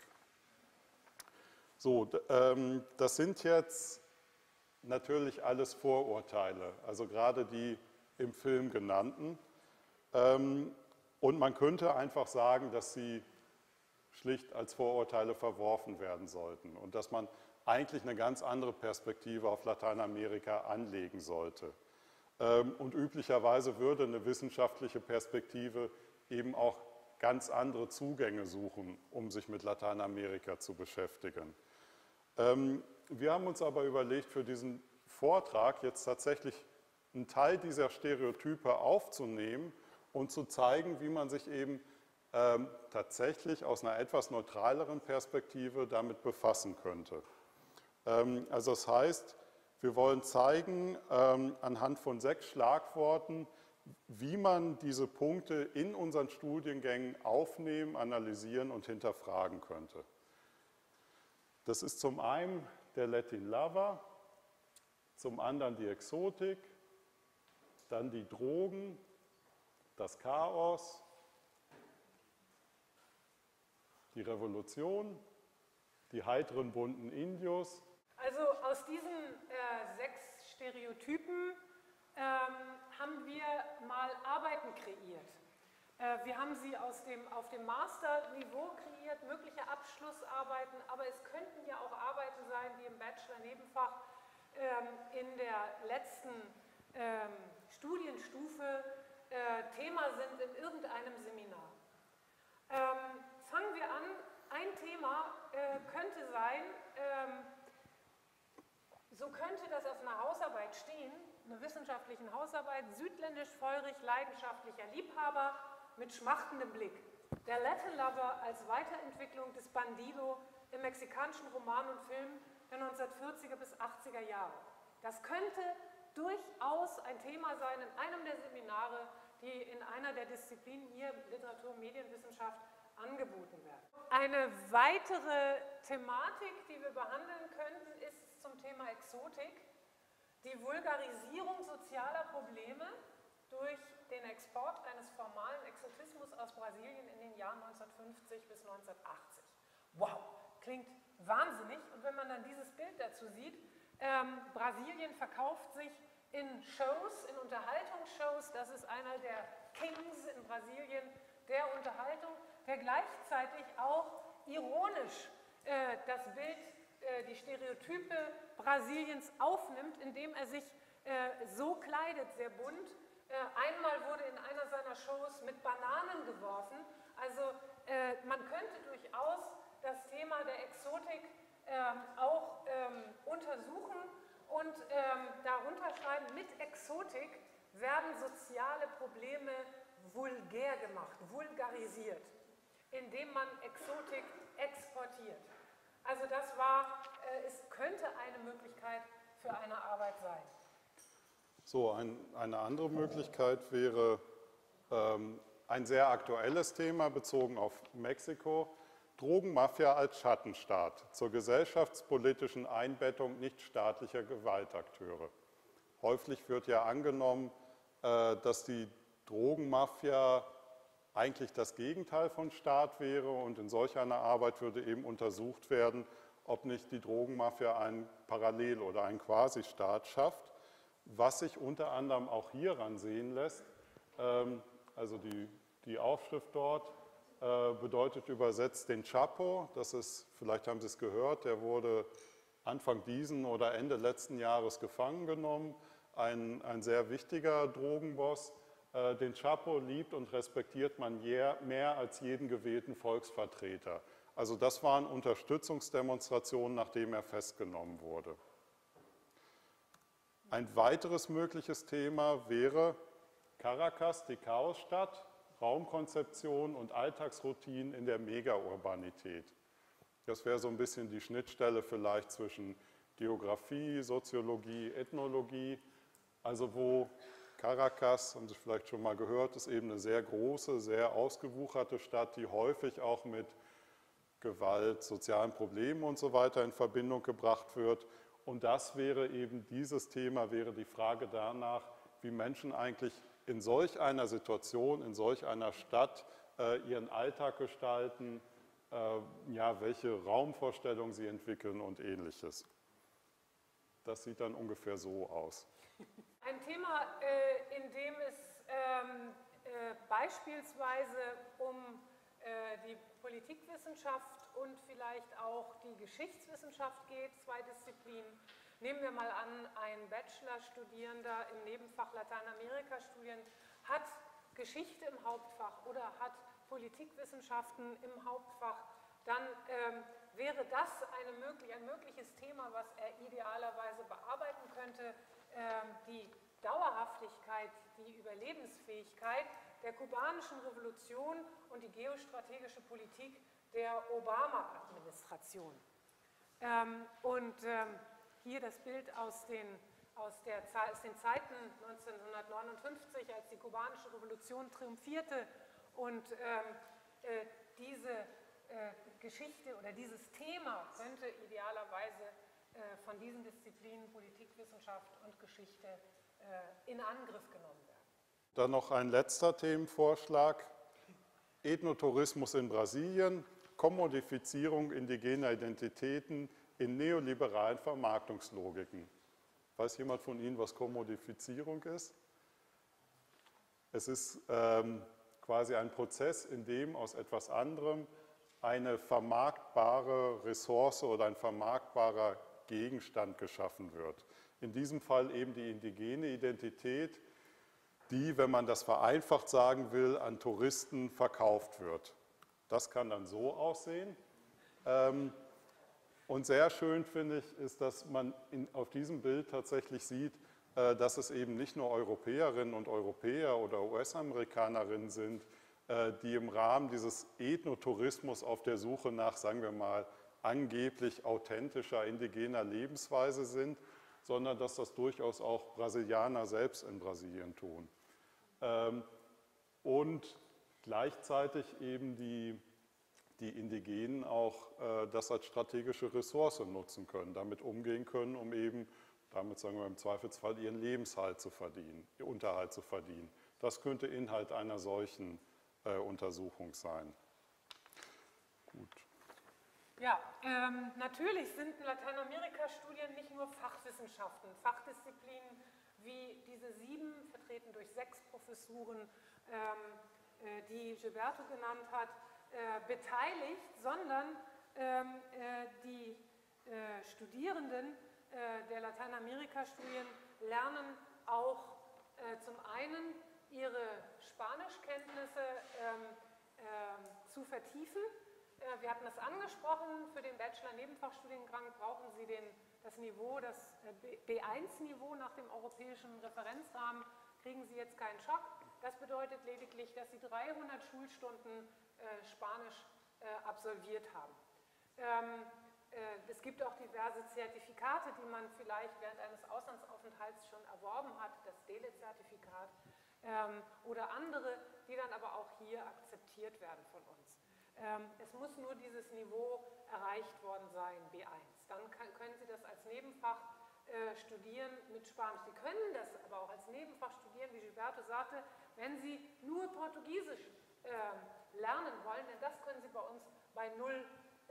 So, das sind jetzt natürlich alles Vorurteile, also gerade die im Film genannten. Und man könnte einfach sagen, dass sie schlicht als Vorurteile verworfen werden sollten und dass man eigentlich eine ganz andere Perspektive auf Lateinamerika anlegen sollte. Und üblicherweise würde eine wissenschaftliche Perspektive eben auch ganz andere Zugänge suchen, um sich mit Lateinamerika zu beschäftigen. Wir haben uns aber überlegt, für diesen Vortrag jetzt tatsächlich einen Teil dieser Stereotype aufzunehmen und zu zeigen, wie man sich eben tatsächlich aus einer etwas neutraleren Perspektive damit befassen könnte. Also das heißt, wir wollen zeigen, anhand von 6 Schlagworten, wie man diese Punkte in unseren Studiengängen aufnehmen, analysieren und hinterfragen könnte. Das ist zum einen der Latin Lover, zum anderen die Exotik, dann die Drogen, das Chaos, die Revolution, die heiteren bunten Indios. Also aus diesen 6 Stereotypen haben wir mal Arbeiten kreiert. Wir haben sie auf dem Masterniveau kreiert, mögliche Abschlussarbeiten, aber es könnten ja auch Arbeiten sein, die im Bachelor-Nebenfach in der letzten Studienstufe Thema sind in irgendeinem Seminar. Fangen wir an. Ein Thema könnte sein, so könnte das auf einer Hausarbeit stehen, einer wissenschaftlichen Hausarbeit, südländisch-feurig leidenschaftlicher Liebhaber mit schmachtendem Blick. Der Latin Lover als Weiterentwicklung des Bandido im mexikanischen Roman und Film der 1940er bis 80er Jahre. Das könnte durchaus ein Thema sein in einem der Seminare, die in einer der Disziplinen hier Literatur- und Medienwissenschaft angeboten werden. Eine weitere Thematik, die wir behandeln könnten, ist zum Thema Exotik, die Vulgarisierung sozialer Probleme durch den Export eines formalen Exotismus aus Brasilien in den Jahren 1950 bis 1980. Wow, klingt wahnsinnig. Und wenn man dann dieses Bild dazu sieht, Brasilien verkauft sich in Shows, in Unterhaltungsshows. Das ist einer der Kings in Brasilien der Unterhaltung, der gleichzeitig auch ironisch das Bild, die Stereotype Brasiliens aufnimmt, indem er sich so kleidet, sehr bunt. Einmal wurde in einer seiner Shows mit Bananen geworfen. Also man könnte durchaus das Thema der Exotik auch untersuchen und darunter schreiben, mit Exotik werden soziale Probleme vulgär gemacht, vulgarisiert, indem man Exotik exportiert. Also das es könnte eine Möglichkeit für eine Arbeit sein. So, eine andere Möglichkeit wäre ein sehr aktuelles Thema bezogen auf Mexiko: Drogenmafia als Schattenstaat zur gesellschaftspolitischen Einbettung nichtstaatlicher Gewaltakteure. Häufig wird ja angenommen, dass die Drogenmafia eigentlich das Gegenteil von Staat wäre, und in solch einer Arbeit würde eben untersucht werden, ob nicht die Drogenmafia einen Parallel- oder einen Quasi-Staat schafft, was sich unter anderem auch hieran sehen lässt. Also die Aufschrift dort bedeutet übersetzt den Chapo. Das ist, vielleicht haben Sie es gehört, der wurde Anfang diesen oder Ende letzten Jahres gefangen genommen. Ein sehr wichtiger Drogenboss. Den Chapo liebt und respektiert man mehr als jeden gewählten Volksvertreter. Also das waren Unterstützungsdemonstrationen, nachdem er festgenommen wurde. Ein weiteres mögliches Thema wäre Caracas, die Chaosstadt, Raumkonzeption und Alltagsroutinen in der Megaurbanität. Das wäre so ein bisschen die Schnittstelle vielleicht zwischen Geografie, Soziologie, Ethnologie. Also wo Caracas, haben Sie vielleicht schon mal gehört, ist eben eine sehr große, sehr ausgewucherte Stadt, die häufig auch mit Gewalt, sozialen Problemen und so weiter in Verbindung gebracht wird. Und das wäre eben dieses Thema, wäre die Frage danach, wie Menschen eigentlich in solch einer Situation, in solch einer Stadt ihren Alltag gestalten, ja, welche Raumvorstellungen sie entwickeln und Ähnliches. Das sieht dann ungefähr so aus. Ein Thema, in dem es beispielsweise um die Politikwissenschaft und vielleicht auch die Geschichtswissenschaft geht, zwei Disziplinen. Nehmen wir mal an, ein Bachelorstudierender im Nebenfach Lateinamerika-Studien hat Geschichte im Hauptfach oder hat Politikwissenschaften im Hauptfach, dann wäre das ein mögliches Thema, was er idealerweise bearbeiten könnte, die Dauerhaftigkeit, die Überlebensfähigkeit der kubanischen Revolution und die geostrategische Politik der Obama-Administration. Hier das Bild aus den Zeiten 1959, als die kubanische Revolution triumphierte und diese Geschichte oder dieses Thema könnte idealerweise von diesen Disziplinen Politikwissenschaft und Geschichte in Angriff genommen werden. Dann noch ein letzter Themenvorschlag: Ethnotourismus in Brasilien, Kommodifizierung indigener Identitäten in neoliberalen Vermarktungslogiken. Weiß jemand von Ihnen, was Kommodifizierung ist? Es ist quasi ein Prozess, in dem aus etwas anderem eine vermarktbare Ressource oder ein vermarktbarer Gegenstand geschaffen wird. In diesem Fall eben die indigene Identität, die, wenn man das vereinfacht sagen will, an Touristen verkauft wird. Das kann dann so aussehen. Und sehr schön finde ich, ist, dass man auf diesem Bild tatsächlich sieht, dass es eben nicht nur Europäerinnen und Europäer oder US-Amerikanerinnen sind, die im Rahmen dieses Ethnotourismus auf der Suche nach, sagen wir mal, angeblich authentischer indigener Lebensweise sind, sondern dass das durchaus auch Brasilianer selbst in Brasilien tun. Und gleichzeitig eben die Indigenen auch das als strategische Ressource nutzen können, damit umgehen können, um eben, damit sagen wir im Zweifelsfall, ihren Lebensunterhalt zu verdienen. Das könnte Inhalt einer solchen Untersuchung sein. Gut. Ja, natürlich sind Lateinamerika-Studien nicht nur Fachwissenschaften, Fachdisziplinen wie diese 7, vertreten durch 6 Professuren, die Gilberto genannt hat, beteiligt, sondern die Studierenden der Lateinamerika-Studien lernen auch zum einen ihre Spanischkenntnisse zu vertiefen. Wir hatten das angesprochen, für den Bachelor-Nebenfachstudiengang brauchen Sie das Niveau, das B1-Niveau nach dem europäischen Referenzrahmen, kriegen Sie jetzt keinen Schock. Das bedeutet lediglich, dass Sie 300 Schulstunden Spanisch absolviert haben. Es gibt auch diverse Zertifikate, die man vielleicht während eines Auslandsaufenthalts schon erworben hat, das DELE-Zertifikat oder andere, die dann aber auch hier akzeptiert werden von uns. Es muss nur dieses Niveau erreicht worden sein, B1. Dann können Sie das als Nebenfach studieren mit Spanisch. Sie können das aber auch als Nebenfach studieren, wie Gilberto sagte, wenn Sie nur Portugiesisch lernen wollen, denn das können Sie bei uns bei Null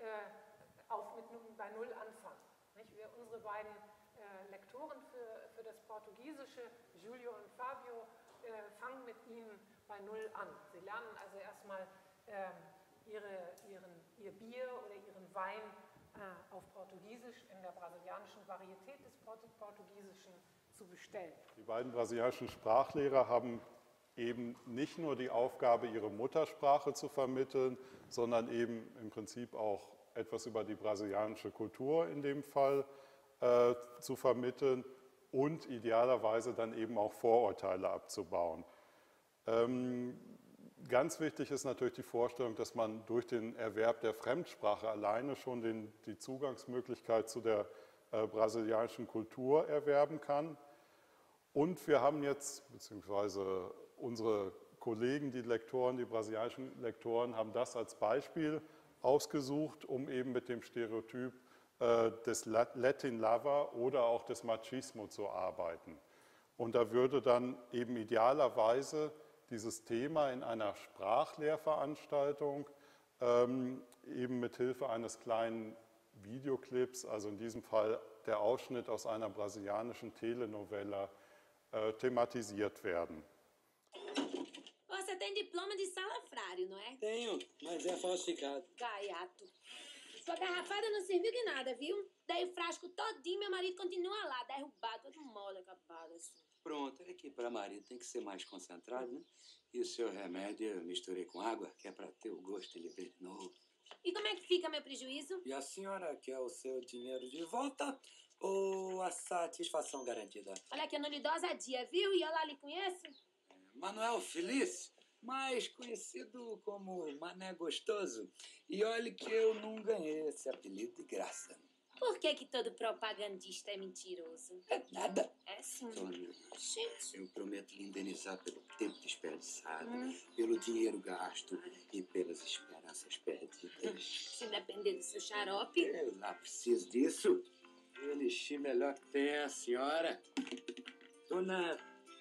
anfangen. Nicht? Unsere beiden Lektoren für das Portugiesische, Julio und Fabio, fangen mit Ihnen bei Null an. Sie lernen also erstmal ihr Bier oder Ihren Wein auf Portugiesisch in der brasilianischen Varietät des Portugiesischen zu bestellen. Die beiden brasilianischen Sprachlehrer haben eben nicht nur die Aufgabe, ihre Muttersprache zu vermitteln, sondern eben im Prinzip auch etwas über die brasilianische Kultur in dem Fall zu vermitteln und idealerweise dann eben auch Vorurteile abzubauen. Ganz wichtig ist natürlich die Vorstellung, dass man durch den Erwerb der Fremdsprache alleine schon die Zugangsmöglichkeit zu der brasilianischen Kultur erwerben kann. Und wir haben jetzt, beziehungsweise unsere Kollegen, die Lektoren, die brasilianischen Lektoren, haben das als Beispiel ausgesucht, um eben mit dem Stereotyp des Latin Lover oder auch des Machismo zu arbeiten. Und da würde dann eben idealerweise dieses Thema in einer Sprachlehrveranstaltung eben mit Hilfe eines kleinen Videoclips, also in diesem Fall der Ausschnitt aus einer brasilianischen Telenovela, thematisiert werden. Você tem diploma de salafrário, não é? Tenho, mas é falsificado. Gaiato. Sua garrafada não serviu de nada, viu? Dei o frasco todinho, meu marido continua lá, derrubado, todo mole, acabado assim. Pronto, é que para marido tem que ser mais concentrado, né? E o seu remédio eu misturei com água, que é para ter o gosto de ver de novo. E como é que fica meu prejuízo? E a senhora quer o seu dinheiro de volta ou a satisfação garantida? Olha que eu não lhe dou ousadia, viu? E eu lá lhe conheço? Manuel Feliz, mais conhecido como Mané Gostoso. E olhe que eu não ganhei esse apelido de graça. Por que todo propagandista é mentiroso? É nada. É sim. Sônia, Gente. eu prometo lhe indenizar pelo tempo desperdiçado, pelo dinheiro gasto e pelas esperanças perdidas. Se depender do seu xarope... Eu lá preciso disso. O elixir melhor que tem a senhora. Dona...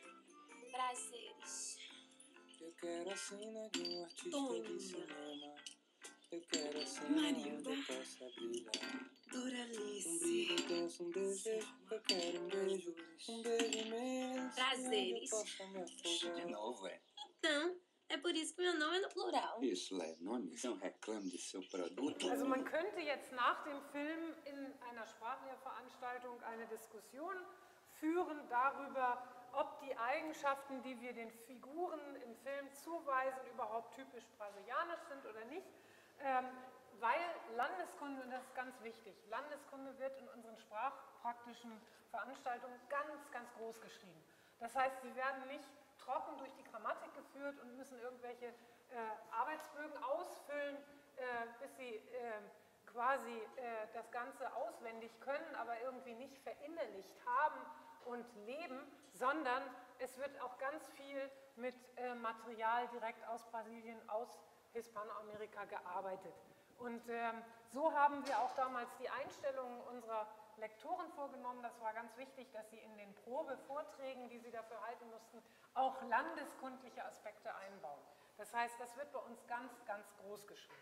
Prazeres. Eu quero a cena de artista de cinema. Eu quero a cena Marilda. onde eu possa brilhar. Doralice. Brilho intenso, desejo. Eu quero beijo imenso. Prazeres. De novo, é. Então, é por isso que meu nome é no plural. Isso é nome, não reclame de seu produto. Also man könnte jetzt nach dem Film in einer Sprachlehrveranstaltung eine Diskussion führen darüber, ob die Eigenschaften, die wir den Figuren im Film zuweisen, überhaupt typisch brasilianisch sind oder nicht. Weil Landeskunde, und das ist ganz wichtig, Landeskunde wird in unseren sprachpraktischen Veranstaltungen ganz, ganz groß geschrieben. Das heißt, sie werden nicht trocken durch die Grammatik geführt und müssen irgendwelche Arbeitsbögen ausfüllen, bis sie quasi das Ganze auswendig können, aber irgendwie nicht verinnerlicht haben und leben, sondern es wird auch ganz viel mit Material direkt aus Brasilien, aus Hispanoamerika gearbeitet. Und so haben wir auch damals die Einstellungen unserer Lektoren vorgenommen. Das war ganz wichtig, dass sie in den Probevorträgen, die sie dafür halten mussten, auch landeskundliche Aspekte einbauen. Das heißt, das wird bei uns ganz, ganz groß geschrieben.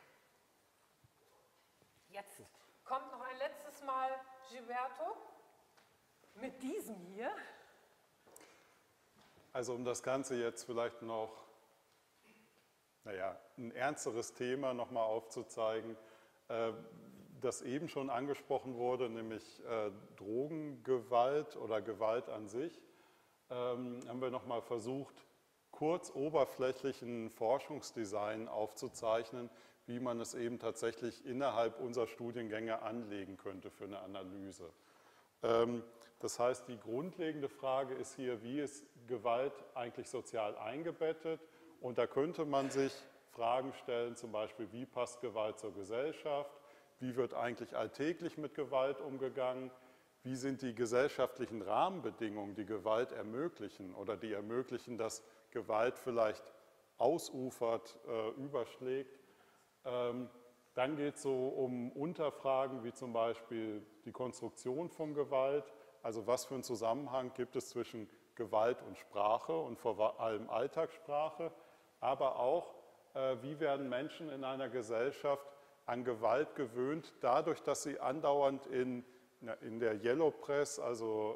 Jetzt kommt noch ein letztes Mal Gilberto mit diesem hier. Also um das Ganze jetzt vielleicht noch, ein ernsteres Thema nochmal aufzuzeigen, das eben schon angesprochen wurde, nämlich Drogengewalt oder Gewalt an sich, haben wir nochmal versucht, kurz oberflächlich ein Forschungsdesign aufzuzeichnen, wie man es eben tatsächlich innerhalb unserer Studiengänge anlegen könnte für eine Analyse. Das heißt, die grundlegende Frage ist hier, wie ist Gewalt eigentlich sozial eingebettet? Und da könnte man sich Fragen stellen, zum Beispiel, wie passt Gewalt zur Gesellschaft? Wie wird eigentlich alltäglich mit Gewalt umgegangen? Wie sind die gesellschaftlichen Rahmenbedingungen, die Gewalt ermöglichen oder die ermöglichen, dass Gewalt vielleicht ausufert, überschlägt? Dann geht es so um Unterfragen wie zum Beispiel die Konstruktion von Gewalt, also was für einen Zusammenhang gibt es zwischen Gewalt und Sprache und vor allem Alltagssprache, aber auch, wie werden Menschen in einer Gesellschaft an Gewalt gewöhnt, dadurch, dass sie andauernd in der Yellow Press, also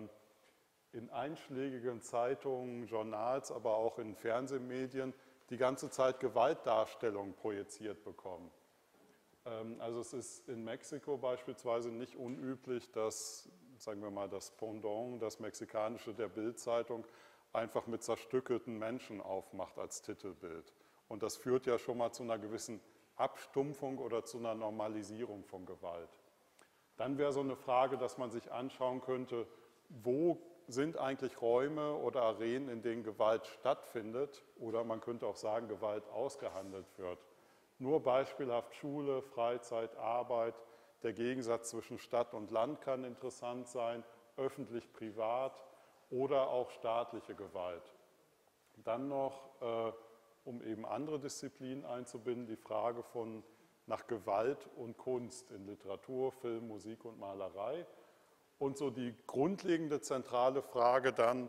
in einschlägigen Zeitungen, Journals, aber auch in Fernsehmedien, die ganze Zeit Gewaltdarstellungen projiziert bekommen. Also es ist in Mexiko beispielsweise nicht unüblich, dass, sagen wir mal, das Pendant, das mexikanische der Bild-Zeitung, einfach mit zerstückelten Menschen aufmacht als Titelbild. Und das führt ja schon mal zu einer gewissen Abstumpfung oder zu einer Normalisierung von Gewalt. Dann wäre so eine Frage, dass man sich anschauen könnte, wo sind eigentlich Räume oder Arenen, in denen Gewalt stattfindet, oder man könnte auch sagen, Gewalt ausgehandelt wird. Nur beispielhaft Schule, Freizeit, Arbeit, der Gegensatz zwischen Stadt und Land kann interessant sein, öffentlich-privat oder auch staatliche Gewalt. Dann noch, um eben andere Disziplinen einzubinden, die Frage nach Gewalt und Kunst in Literatur, Film, Musik und Malerei. Und so die grundlegende zentrale Frage dann,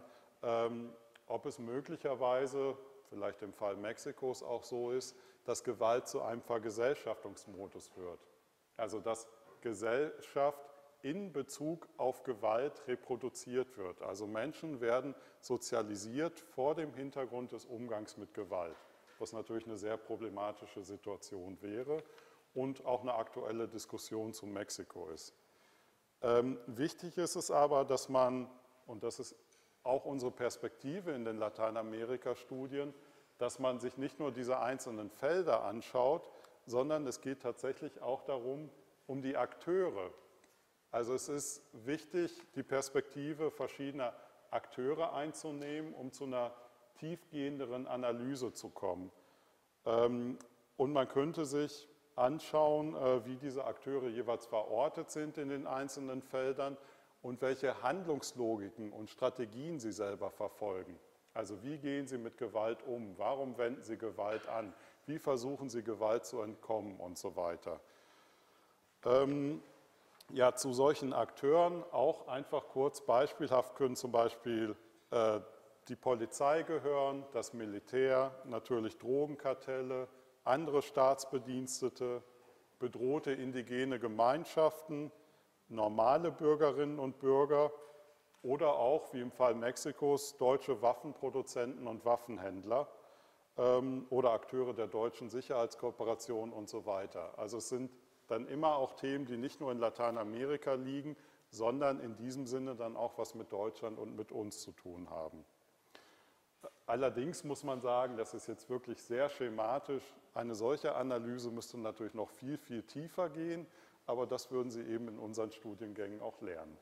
ob es möglicherweise, vielleicht im Fall Mexikos auch so ist, dass Gewalt zu einem Vergesellschaftungsmodus wird. Also dass Gesellschaft in Bezug auf Gewalt reproduziert wird. Also Menschen werden sozialisiert vor dem Hintergrund des Umgangs mit Gewalt, was natürlich eine sehr problematische Situation wäre und auch eine aktuelle Diskussion zu Mexiko ist. Wichtig ist es aber, dass man, und das ist auch unsere Perspektive in den Lateinamerika-Studien, dass man sich nicht nur diese einzelnen Felder anschaut, sondern es geht tatsächlich auch darum, um die Akteure. Also es ist wichtig, die Perspektive verschiedener Akteure einzunehmen, um zu einer tiefgehenderen Analyse zu kommen. Und man könnte sich anschauen, wie diese Akteure jeweils verortet sind in den einzelnen Feldern und welche Handlungslogiken und Strategien sie selber verfolgen. Also wie gehen sie mit Gewalt um? Warum wenden sie Gewalt an? Wie versuchen sie Gewalt zu entkommen und so weiter? Ja, zu solchen Akteuren auch einfach kurz beispielhaft können zum Beispiel die Polizei gehören, das Militär, natürlich Drogenkartelle, andere Staatsbedienstete, bedrohte indigene Gemeinschaften, normale Bürgerinnen und Bürger oder auch, wie im Fall Mexikos, deutsche Waffenproduzenten und Waffenhändler oder Akteure der deutschen Sicherheitskooperation und so weiter. Also es sind dann immer auch Themen, die nicht nur in Lateinamerika liegen, sondern in diesem Sinne dann auch was mit Deutschland und mit uns zu tun haben. Allerdings muss man sagen, das ist jetzt wirklich sehr schematisch. Eine solche Analyse müsste natürlich noch viel, viel tiefer gehen, aber das würden Sie eben in unseren Studiengängen auch lernen.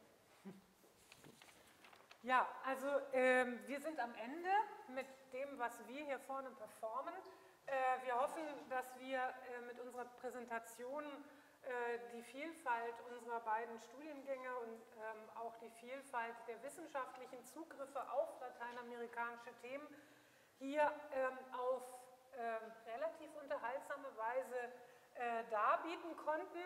Ja, also wir sind am Ende mit dem, was wir hier vorne performen. Wir hoffen, dass wir mit unserer Präsentation die Vielfalt unserer beiden Studiengänge und auch die Vielfalt der wissenschaftlichen Zugriffe auf lateinamerikanische Themen hier auf relativ unterhaltsame Weise darbieten konnten.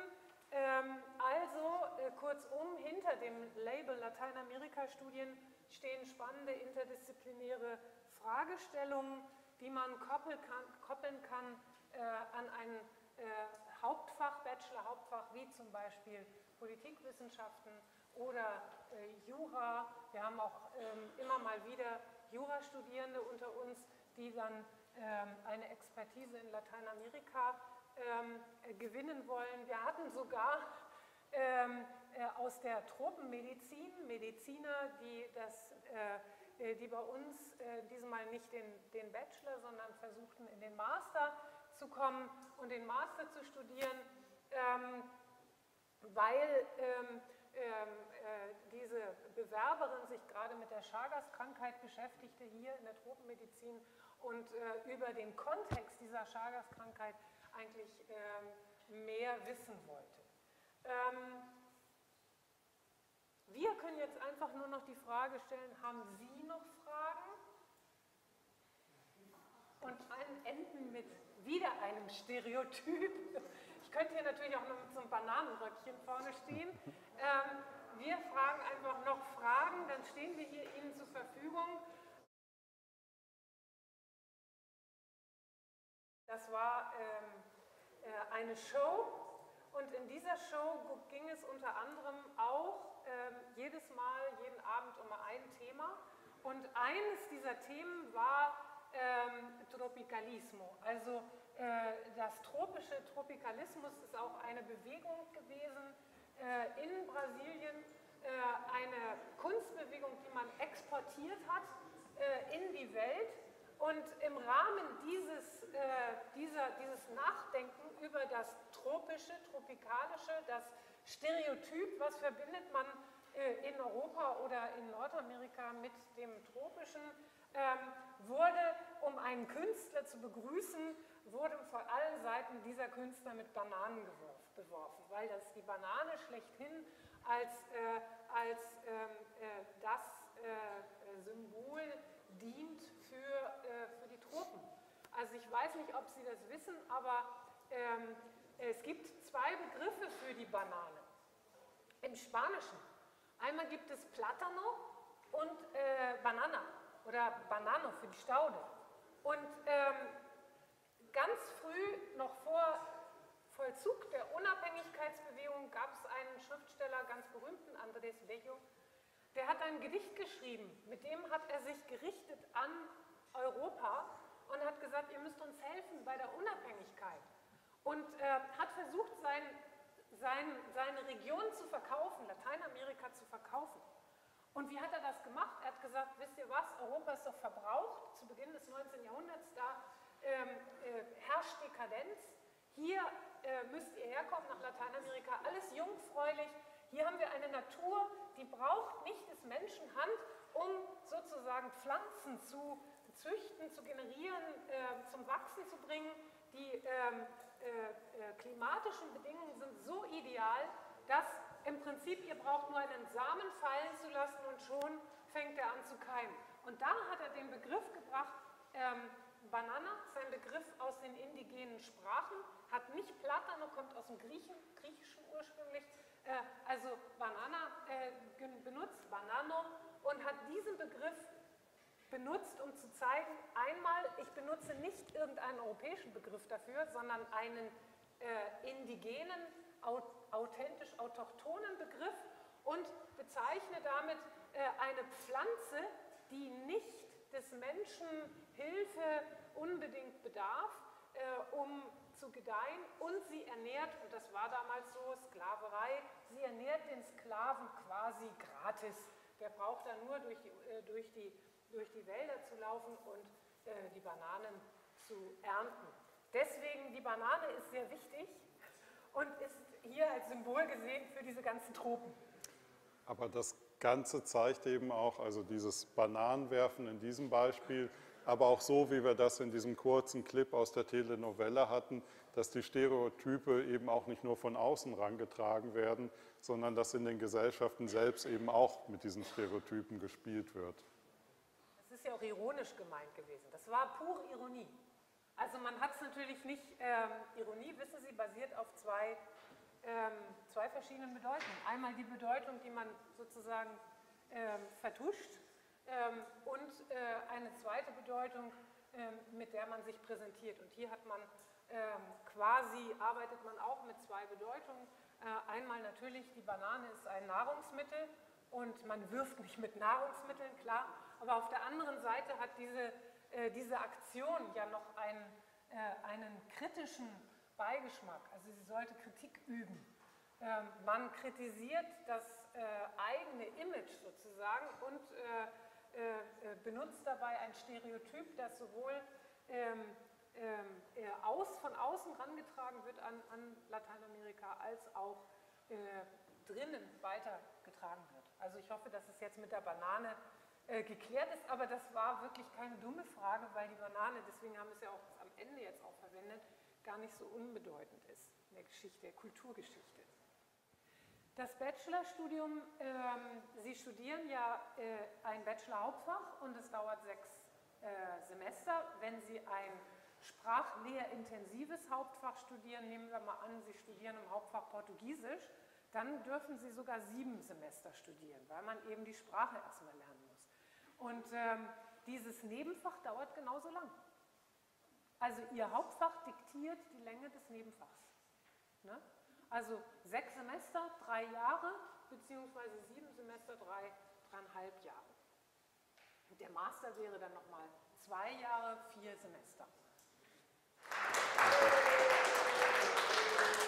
Kurzum, hinter dem Label Lateinamerika-Studien stehen spannende interdisziplinäre Fragestellungen, die man koppeln kann an ein Hauptfach, Bachelor-Hauptfach, wie zum Beispiel Politikwissenschaften oder Jura. Wir haben auch immer mal wieder Jurastudierende unter uns, die dann eine Expertise in Lateinamerika gewinnen wollen. Wir hatten sogar aus der Tropenmedizin Mediziner, die bei uns diesmal nicht den Bachelor, sondern versuchten in den Master zu kommen und den Master zu studieren, weil diese Bewerberin sich gerade mit der Chagas-Krankheit beschäftigte, hier in der Tropenmedizin, und über den Kontext dieser Chagas-Krankheit eigentlich mehr wissen wollte. Wir können jetzt einfach nur noch die Frage stellen, haben Sie noch Fragen? Und enden mit wieder einem Stereotyp. Ich könnte hier natürlich auch noch mit so einem Bananenröckchen vorne stehen. Wir fragen einfach noch Fragen, dann stehen wir hier Ihnen zur Verfügung. Das war eine Show, und in dieser Show ging es unter anderem auch jedes Mal, jeden Abend um ein Thema, und eines dieser Themen war Tropicalismo. Also das tropische Tropikalismus ist auch eine Bewegung gewesen in Brasilien, eine Kunstbewegung, die man exportiert hat in die Welt. Und im Rahmen dieses Nachdenken über das Tropische, Tropikalische, das Stereotyp, was verbindet man in Europa oder in Nordamerika mit dem Tropischen, wurde, um einen Künstler zu begrüßen, wurde von allen Seiten dieser Künstler mit Bananen beworfen, weil das die Banane schlechthin als das Symbol dient für die Tropen. Also ich weiß nicht, ob Sie das wissen, aber es gibt zwei Begriffe für die Banane im Spanischen. Einmal gibt es Plátano und Banana oder Banano für die Staude. Und ganz früh, noch vor Vollzug der Unabhängigkeitsbewegung, gab es einen Schriftsteller, ganz berühmten, Andrés Bello, der hat ein Gedicht geschrieben, mit dem hat er sich gerichtet an Europa und hat gesagt, ihr müsst uns helfen bei der Unabhängigkeit. Und hat versucht, seine Region zu verkaufen, Lateinamerika zu verkaufen. Und wie hat er das gemacht? Er hat gesagt, wisst ihr was, Europa ist doch verbraucht, zu Beginn des 19. Jahrhunderts, da herrscht Dekadenz. Hier müsst ihr herkommen nach Lateinamerika, alles jungfräulich. Hier haben wir eine Natur, die braucht nicht des Menschen Hand, um sozusagen Pflanzen zu züchten, zu generieren, zum Wachsen zu bringen. Die klimatischen Bedingungen sind so ideal, dass im Prinzip ihr braucht nur einen Samen fallen zu lassen und schon fängt er an zu keimen. Und da hat er den Begriff gebracht, Banana, sein Begriff aus den indigenen Sprachen, hat nicht Plátano, kommt aus dem Griechischen ursprünglich, also Banana benutzt, Banano, und hat diesen Begriff benutzt, um zu zeigen, einmal, ich benutze nicht irgendeinen europäischen Begriff dafür, sondern einen indigenen, authentisch autochthonen Begriff und bezeichne damit eine Pflanze, die nicht des Menschen Hilfe unbedingt bedarf, um zu gedeihen, und sie ernährt, und das war damals so, Sklaverei, sie ernährt den Sklaven quasi gratis. Der braucht dann nur durch die Wälder zu laufen und die Bananen zu ernten. Deswegen, die Banane ist sehr wichtig und ist hier als Symbol gesehen für diese ganzen Tropen. Aber das Ganze zeigt eben auch, also dieses Bananenwerfen in diesem Beispiel, aber auch so, wie wir das in diesem kurzen Clip aus der Telenovelle hatten, dass die Stereotype eben auch nicht nur von außen herangetragen werden, sondern dass in den Gesellschaften selbst eben auch mit diesen Stereotypen gespielt wird. Das ist ja auch ironisch gemeint gewesen. Das war pure Ironie. Also man hat es natürlich nicht, Ironie, wissen Sie, basiert auf zwei verschiedenen Bedeutungen. Einmal die Bedeutung, die man sozusagen vertuscht, und eine zweite Bedeutung, mit der man sich präsentiert. Und hier hat man arbeitet man auch mit zwei Bedeutungen. Einmal natürlich, die Banane ist ein Nahrungsmittel und man wirft nicht mit Nahrungsmitteln, klar, aber auf der anderen Seite hat diese Aktion ja noch einen kritischen Beigeschmack, also sie sollte Kritik üben. Man kritisiert das eigene Image sozusagen und benutzt dabei ein Stereotyp, das sowohl von außen herangetragen wird an Lateinamerika, als auch drinnen weitergetragen wird. Also ich hoffe, dass es jetzt mit der Banane geklärt ist, aber das war wirklich keine dumme Frage, weil die Banane, deswegen haben wir es ja auch am Ende jetzt auch verwendet, gar nicht so unbedeutend ist in der Geschichte, der Kulturgeschichte. Das Bachelorstudium, Sie studieren ja ein Bachelor-Hauptfach und es dauert 6 Semester. Wenn Sie ein sprachlehrintensives Hauptfach studieren, nehmen wir mal an, Sie studieren im Hauptfach Portugiesisch, dann dürfen Sie sogar 7 Semester studieren, weil man eben die Sprache erstmal lernen muss. Und dieses Nebenfach dauert genauso lang. Also Ihr Hauptfach diktiert die Länge des Nebenfachs. Ne? Also 6 Semester, 3 Jahre, beziehungsweise 7 Semester, 3,5 Jahre. Und der Master wäre dann nochmal 2 Jahre, 4 Semester.